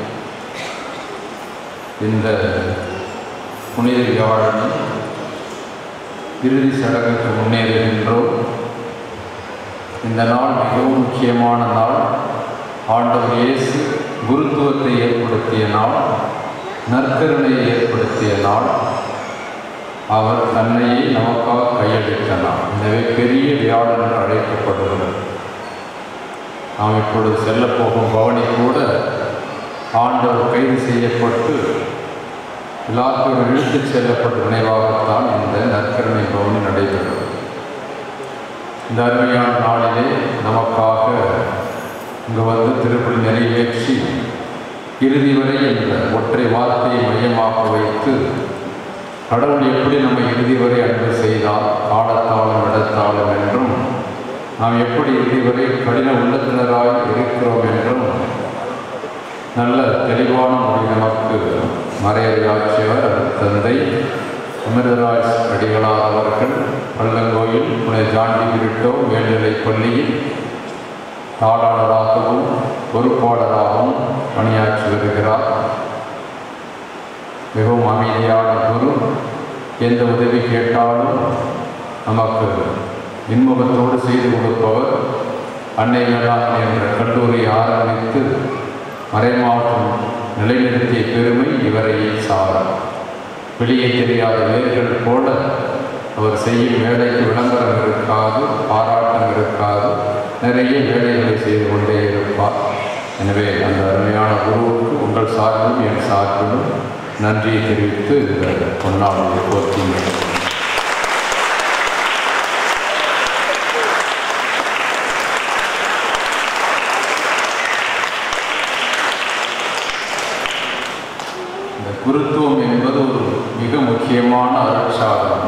இந்த புனித வியாழனில் இறுதி சடங்குக்கு முன்னேறுகின்றோம். இந்த நாள் மிகவும் முக்கியமான நாள். ஆண்டவர் இயேசு குருத்துவத்தை ஏற்படுத்திய நாள், நற்கருணையை ஏற்படுத்திய நாள், அவர் தன்னையே நமக்காக கையளித்த நாள். எனவே பெரிய வியாழன் என்று அழைக்கப்படுகிறது. நாம் இப்பொழுது செல்லப்போகும் பவனி கூட ஆண்டவர் கைது செய்யப்பட்டு எல்லாருக்கும் இழுத்துச் செல்லப்பட்ட நினைவாகத்தான் இந்த நற்கருணை பவனி நடைபெறும். இந்த அருமையான நாளிலே நமக்காக இங்கு வந்து திருப்பலி நிறைவேற்றி இறுதி வரை இந்த ஒற்றை வார்த்தையை மையமாக வைத்து கடவுள் எப்படி நம்ம இறுதி வரை அன்பு செய்தால் காலத்தாலும் இடத்தாலும் என்றும் நாம் எப்படி இறுதி வரை கடின உள்ளத்தினராய் இருக்கிறோம் என்றும் நல்ல தெளிவான மொழி நமக்கு மறையறியாட்சியர் தந்தை அமிர்தராஜ் அடிகளார் அவர்கள் பள்ளங்கோயில் புனித ஜாண்டி கிரிட்டோ மேல்நிலைப் பள்ளியில் தாளாளராகவும் பொறுப்பாளராகவும் பணியாற்றி வருகிறார். மிகவும் அமைதியான குரு. எந்த உதவி கேட்டாலும் நமக்கு இன்முகத்தோடு செய்து கொடுப்பவர். அன்னை வேளாண் என்ற கல்லூரியை ஆரம்பித்து மறைமாற்றம் நிலைநிறுத்திய பெருமை இவரையே சாரும். வெளியே தெரியாத வேர்கள் போல அவர் செய்யும் வேலைக்கு விளம்பரம் இருக்காது, பாராட்டம் இருக்காது, நிறைய வேலைகளை செய்து கொண்டே இருப்பார். எனவே அந்த அருமையான குருவுக்கு உங்கள் சார்பிலும் என் சார்பிலும் நன்றியை தெரிவித்து இந்த பொன்னாளை போற்றினேன். இந்த குருத்துவம் என்பது ஒரு மிக முக்கியமான அருட்சாதனம்.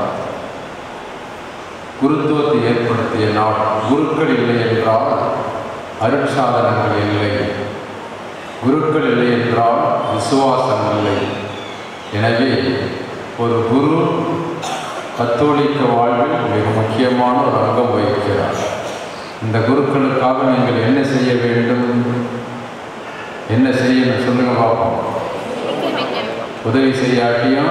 குருத்துவத்தை ஏற்படுத்திய நாள். குருக்கள் இல்லை என்றால் அருட்சாதனங்கள் இல்லை, குருக்கள் இல்லை என்றால் விசுவாசம் இல்லை. எனவே ஒரு குரு கத்தோலிக்க வாழ்வில் மிக முக்கியமான ஒரு அங்கம் வகிக்கிறார். இந்த குருக்களுக்காக நீங்கள் என்ன செய்ய வேண்டும், என்ன செய்யணும் சொல்லுங்க பார்ப்போம். உதவி செய்யாட்டியும்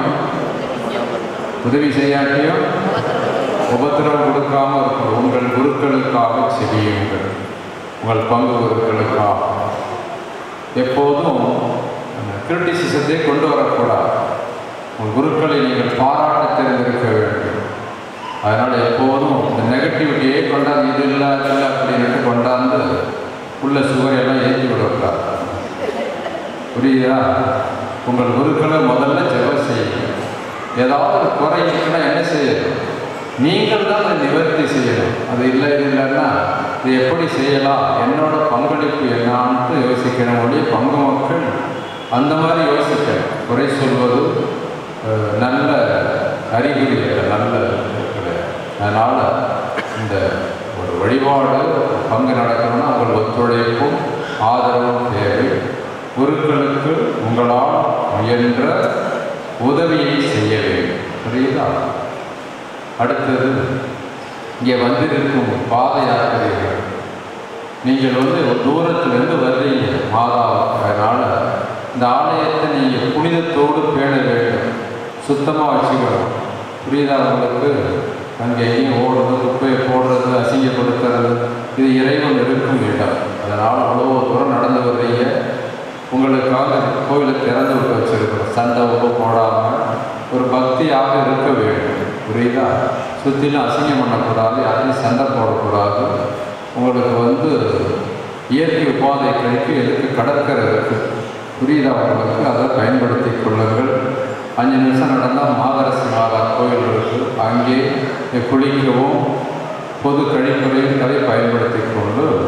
உதவி செய்யாட்டியும் உபத்திரவம் கொடுக்காமல் இருக்கும். உங்கள் குருக்களுக்காக செய்யுங்கள், உங்கள் பங்கு குருக்களுக்காக. எப்போதும் கிரிட்டிசிசத்தை கொண்டு வரக்கூடாது. உங்கள் குருக்களை நீங்கள் பாராட்ட தெரிந்திருக்க வேண்டும். அதனால் எப்போதும் இந்த நெகட்டிவிட்டியை கொண்டாந்து இது இல்லை அது இல்லை அப்படின்ட்டு கொண்டாந்து உள்ள சுவரையெல்லாம் ஏற்றி விடக்கூடாது. புரியுதா? உங்கள் குருக்களை முதல்ல ஜெபம் செய்யுங்க. ஏதாவது ஒரு குறை இருக்குன்னா என்ன செய்யணும்? நீங்கள் தான் அதை நிவர்த்தி செய்யணும். அது இல்லை இது இல்லைன்னா இது எப்படி செய்யலாம், என்னோட பங்களிப்பு என்னான்ட்டு யோசிக்கணும். ஒழிய பங்கு மக்கள் அந்த மாதிரி யோசிக்கணும். குறை சொல்வது நல்ல அறிகுறி, நல்ல கிடையாது. அதனால் இந்த ஒரு வழிபாடு பங்கு நடக்கணும்னா உங்கள் ஒத்துழைப்பும் ஆதரவும் தேவை. குருக்களுக்கு உங்களால் முயன்ற உதவியை செய்ய வேண்டும். புரியுதா? அடுத்தது இங்கே வந்திருக்கும் பாத யாத்திரைகள். நீங்கள் வந்து தூரத்திலிருந்து வர்றீங்க மாதாவுக்கு. அதனால் இந்த ஆலயத்தை நீங்கள் புனிதத்தோடு பேண வேண்டும், சுத்தமாக வச்சுக்கணும். புரியுதா உங்களுக்கு? அங்கே எங்கேயும் ஓடுறது, குப்பையை போடுறது, அசிங்கப்படுத்துறது, இது இறைவன் இருக்கும் இடம். அதனால் அவ்வளோ தூரம் நடந்து வர்றீங்க. உங்களுக்காக கோவிலை திறந்து விட்டு வச்சுருக்கணும். சண்டை உப்பு போடாமல் ஒரு பக்தியாக இருக்க வேண்டும். புரியுதா? சுற்றிலும் அசிங்கம் பண்ணக்கூடாது, யாரையும் சண்டை போடக்கூடாது. உங்களுக்கு வந்து இயற்கை உபாதை கழிக்கு எதுக்கு கடற்கரை இருக்குது. புரியுதா உங்களுக்கு? அதை பயன்படுத்தி கொள்ளுங்கள். அஞ்சு நிமிஷம் நடந்தால் மாதரசி மாதா கோயில் இருக்குது, அங்கே குளிக்கவும் பொது கழிப்பறையும் அதை பயன்படுத்தி கொண்டு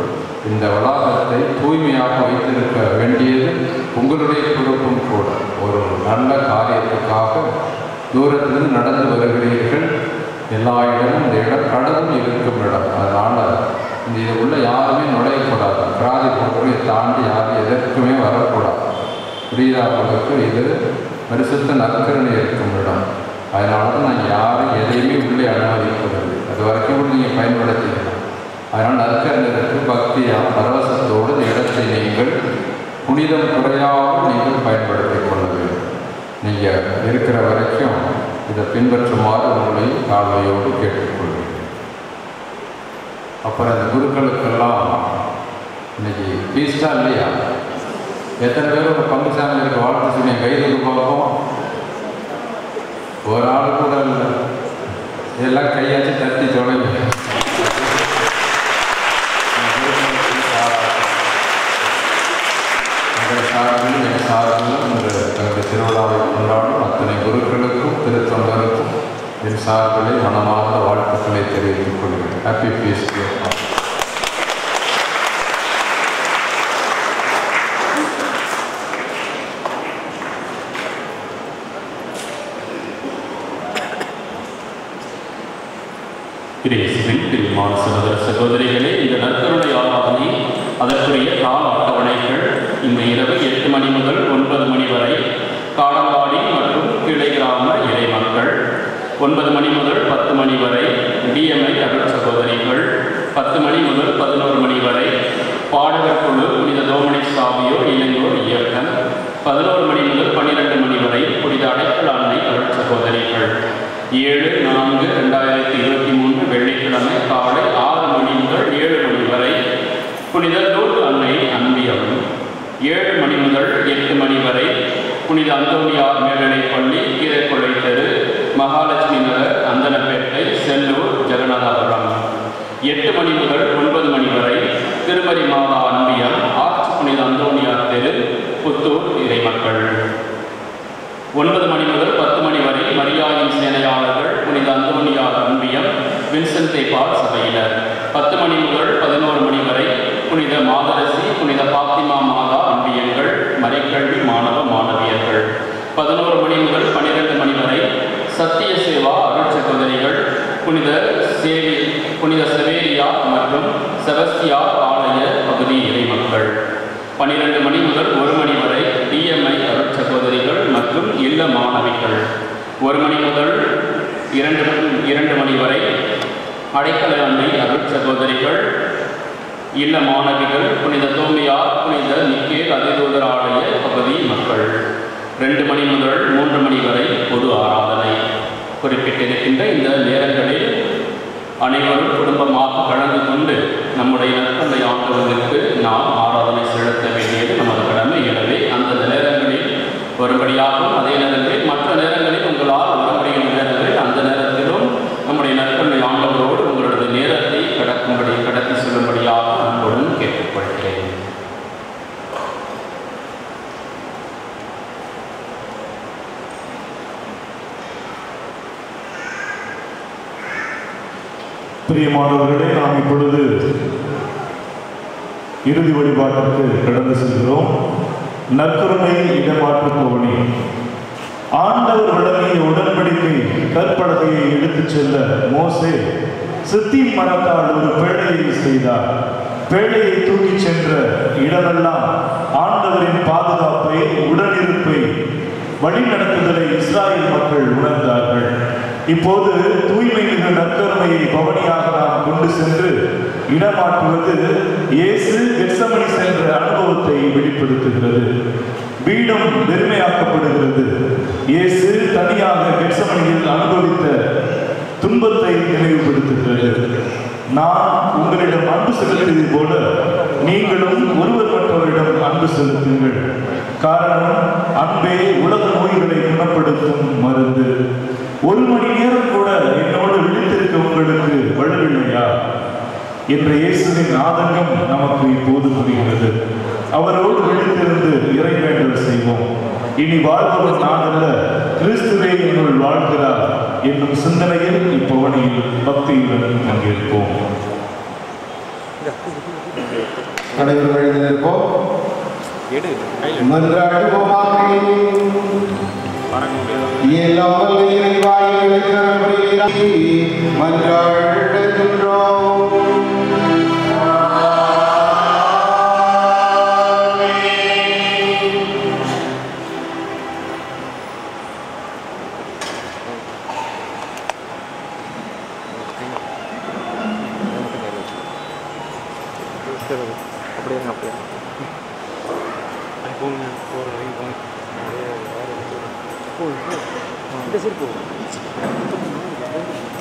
இந்த வளாகத்தை தூய்மையாக வைத்திருக்க வேண்டியது உங்களுடைய பொறுப்பும் கூட. ஒரு நல்ல காரியத்துக்காக தூரத்திலிருந்து நடந்து வருகிறீர்கள். எல்லா இடமும் இந்த இடம் கடலும் இருக்கும் இடம். அதனால் இந்த இது உள்ள யாருமே நுழையக்கூடாது. கிராதி பொருட்களை தாண்டி யாரும் எதற்குமே வரக்கூடாது. புரியாதவர்களுக்கு இது பரிசுத்த நற்கருணை இருக்கும் இடம். அதனால தான் நான் யாரும் எதையுமே உள்ளே அனுமதிப்பதில்லை. அது வரைக்கும் கூட நீங்கள் பயன்படுத்திக்கலாம். அதனால் நற்கருணைக்கு பக்தியாக பரவசத்தோடு இந்த இடத்தை நீங்கள் புனிதம் குறையாமல் நீங்கள் பயன்படுத்தி கொள்ள வேண்டும். நீங்கள் இருக்கிற வரைக்கும் இதை பின்பற்றுமாறு உங்களை தாழ்மையோடு கேட்டுக்கொள்கிறேன். அப்புறம் இந்த குருக்களுக்கெல்லாம் இன்னைக்கு பீஸ்டா இல்லையா? எத்தனை பேர் ஒரு பங்கு சாமிக்கு வாழ்த்து சொல்லி கைதுக்கு பார்ப்போம். ஒரு ஆள் கூட இல்லை, எல்லாம் கையாச்சு தட்டி தொடங்கி எங்கள் சார்பிலும் எங்கள் சார்பிலும் இந்த தங்களுடைய திருவிழாவை கொண்டாடும் அத்தனை குருக்களுக்கும் திருத்தொண்டருக்கும் என் சார்பிலை மனமார்ந்த வாழ்த்துக்களை தெரிவித்துக் கொள்கிறேன். ஹாப்பி பீஸ் டே. கிரேசுவின் பிரியமான சகோதர சகோதரிகளே, இந்த நற்கருணை ஆராதனை அதற்குரிய கால அட்டவணைகள் இந்த இரவு எட்டு மணி முதல் ஒன்பது மணி வரை காடங்காடி மற்றும் கிளை கிராம இறை மக்கள், ஒன்பது மணி முதல் பத்து மணி வரை டிஎம்ஐ தமிழ் சகோதரிகள், பத்து மணி முதல் பதினோரு மணி வரை பாடகர் குழு புனித டோமினிக் சாவியோ இளைஞர் இயக்கம், பதினோரு மணி முதல் பன்னிரெண்டு மணி வரை புனித அடைக்கல் அன்னை தமிழ் சகோதரிகள், ஏழு நான்கு ரெண்டாயிரத்தி இருபத்தி மூன்று வெள்ளிக்கிழமை காலை ஆறு மணி முதல் ஏழு மணி வரை புனித லூர்து அன்னை அன்பியவன், ஏழு மணி முதல் எட்டு மணி வரை புனித அந்தோனியார் மேல்நிலைப் பள்ளி கீரைக்கொள்ளை தெரு மகாலட்சுமி நகர் அந்தனப்பேட்டை செல்லூர் ஜெகநாதபுரம், எட்டு மணி முதல் ஒன்பது மணி வரை திருமதி மாதா அன்பியம் ஆர்ச் புனித அந்தோனியார் தெரு புத்தூர் இறை மக்கள், ஒன்பது மணி முதல் பத்து மணி வரை மரியாயின் சேனையாளர்கள் புனித அந்தோனியார் அன்பியம் வின்சென்டே பால் சபையினர், பத்து மணி முதல் பதினோரு மணி வரை புனித மாதரசி புனித பாத்திமா மாதா அன்பியங்கள் மறைக்கல்வி மாணவ மாணவியர்கள், பதினோரு மணி முதல் பன்னிரெண்டு மணி வரை சத்திய சேவா அருட்சகோதரிகள் புனித சேவி புனித செவேரியா மற்றும் செபஸ்தியா ஆலய பகுதி இறை மக்கள், பன்னிரெண்டு மணி முதல் ஒரு மணி வரை டிஎம்ஐ அருட்சகோதரிகள் மற்றும் இல்ல மாணவிகள், ஒரு மணி முதல் இரண்டு இரண்டு மணி வரை அடைக்கல அன்னை அருட்சகோதரிகள் இல்ல மாணவிகள் புனித தோமியார் புனித நிக்கேல் அதிதூதர் ஆலய பகுதி மக்கள், ரெண்டு மணி முதல் மூன்று மணி வரை பொது ஆராதனை. குறிப்பிட்டிருக்கின்ற இந்த நேரங்களில் அனைவரும் குடும்பமாக கலந்து கொண்டு நம்முடைய நற்கருணை ஆண்டவருக்கு நாம் ஆராதனை செலுத்த வேண்டியது நமது கடமை. எனவே அந்த நேரங்களில் வரும்படியாகவும் அதே நேரங்களில் மற்ற நேரங்களில் உங்களால் வர முடிகின்ற நேரங்களில் அந்த நேரத்திலும் நம்முடைய நற்கருணை ஆண்டவரோடு உங்களது நேரத்தை கடக்கும்படி கடத்தி செல்லும்படியாக அன்புடன் கேட்டுக்கொள்கிறேன். பிரியமானவர்களே, நாம் இப்பொழுது இறுதி வழிபாட்டிற்கு கடந்து செல்கிறோம். நற்கருணை இடமாற்று பவனி. ஆண்டவர் வழங்கிய உடன்படிக்கை கற்பலகையை எடுத்துச் செல்ல மோசே சித்தி மரத்தால் ஒரு பேழையை செய்தார். பேழையை தூக்கிச் சென்ற இடமெல்லாம் ஆண்டவரின் பாதுகாப்பை, உடனிருப்பை, வழிநடத்துதலை இஸ்ராயல் மக்கள் உணர்ந்தார்கள். இப்போது தூய்மை மிகு நற்கருணையை பவனியாக நாம் கொண்டு சென்று இடமாற்றுவது இயேசு கெத்சமனி சென்ற அனுபவத்தை வெளிப்படுத்துகிறது. பீடம் வெறுமையாக்கப்படுகிறது. இயேசு தனியாக கெத்சமனியில் அனுபவித்த துன்பத்தை நினைவுபடுத்துகிறது. நான் உங்களிடம் அன்பு செலுத்தியது போல நீங்களும் ஒருவர் மற்றவரிடம் அன்பு செலுத்துங்கள். காரணம், அன்பே உலக நோய்களை குணப்படுத்தும் மருந்து. ஒரு மணி நேரம் கூட என்னோடு விழித்திருக்க உங்களுக்கு வலுவில்லையா என்ற இயேசுவின் ஆதங்கம் நமக்கு இப்போது புரிகிறது. அவரோடு விழித்திருந்து இறைவேண்டல் செய்வோம். இனி வாழ்பவர் நான் அல்ல, கிறிஸ்துவே என்னுள் வாழ்கிறார் என்னும் சிந்தனையில் இப்பவனியில் பக்தியுடன் பங்கேற்போம். அனைவரும் எழுந்து நிற்போம். மன்றாடுவோமாக. எல்லாம் வல்ல இறைவா, எங்களுக்கு அருள் புரிவீராக. மன்றாடுகின்றோம். அப்படியே அப்படியே போங்க போகிற வரைக்கும் போங்க அப்படியே வேறு இந்த சைடு போகும்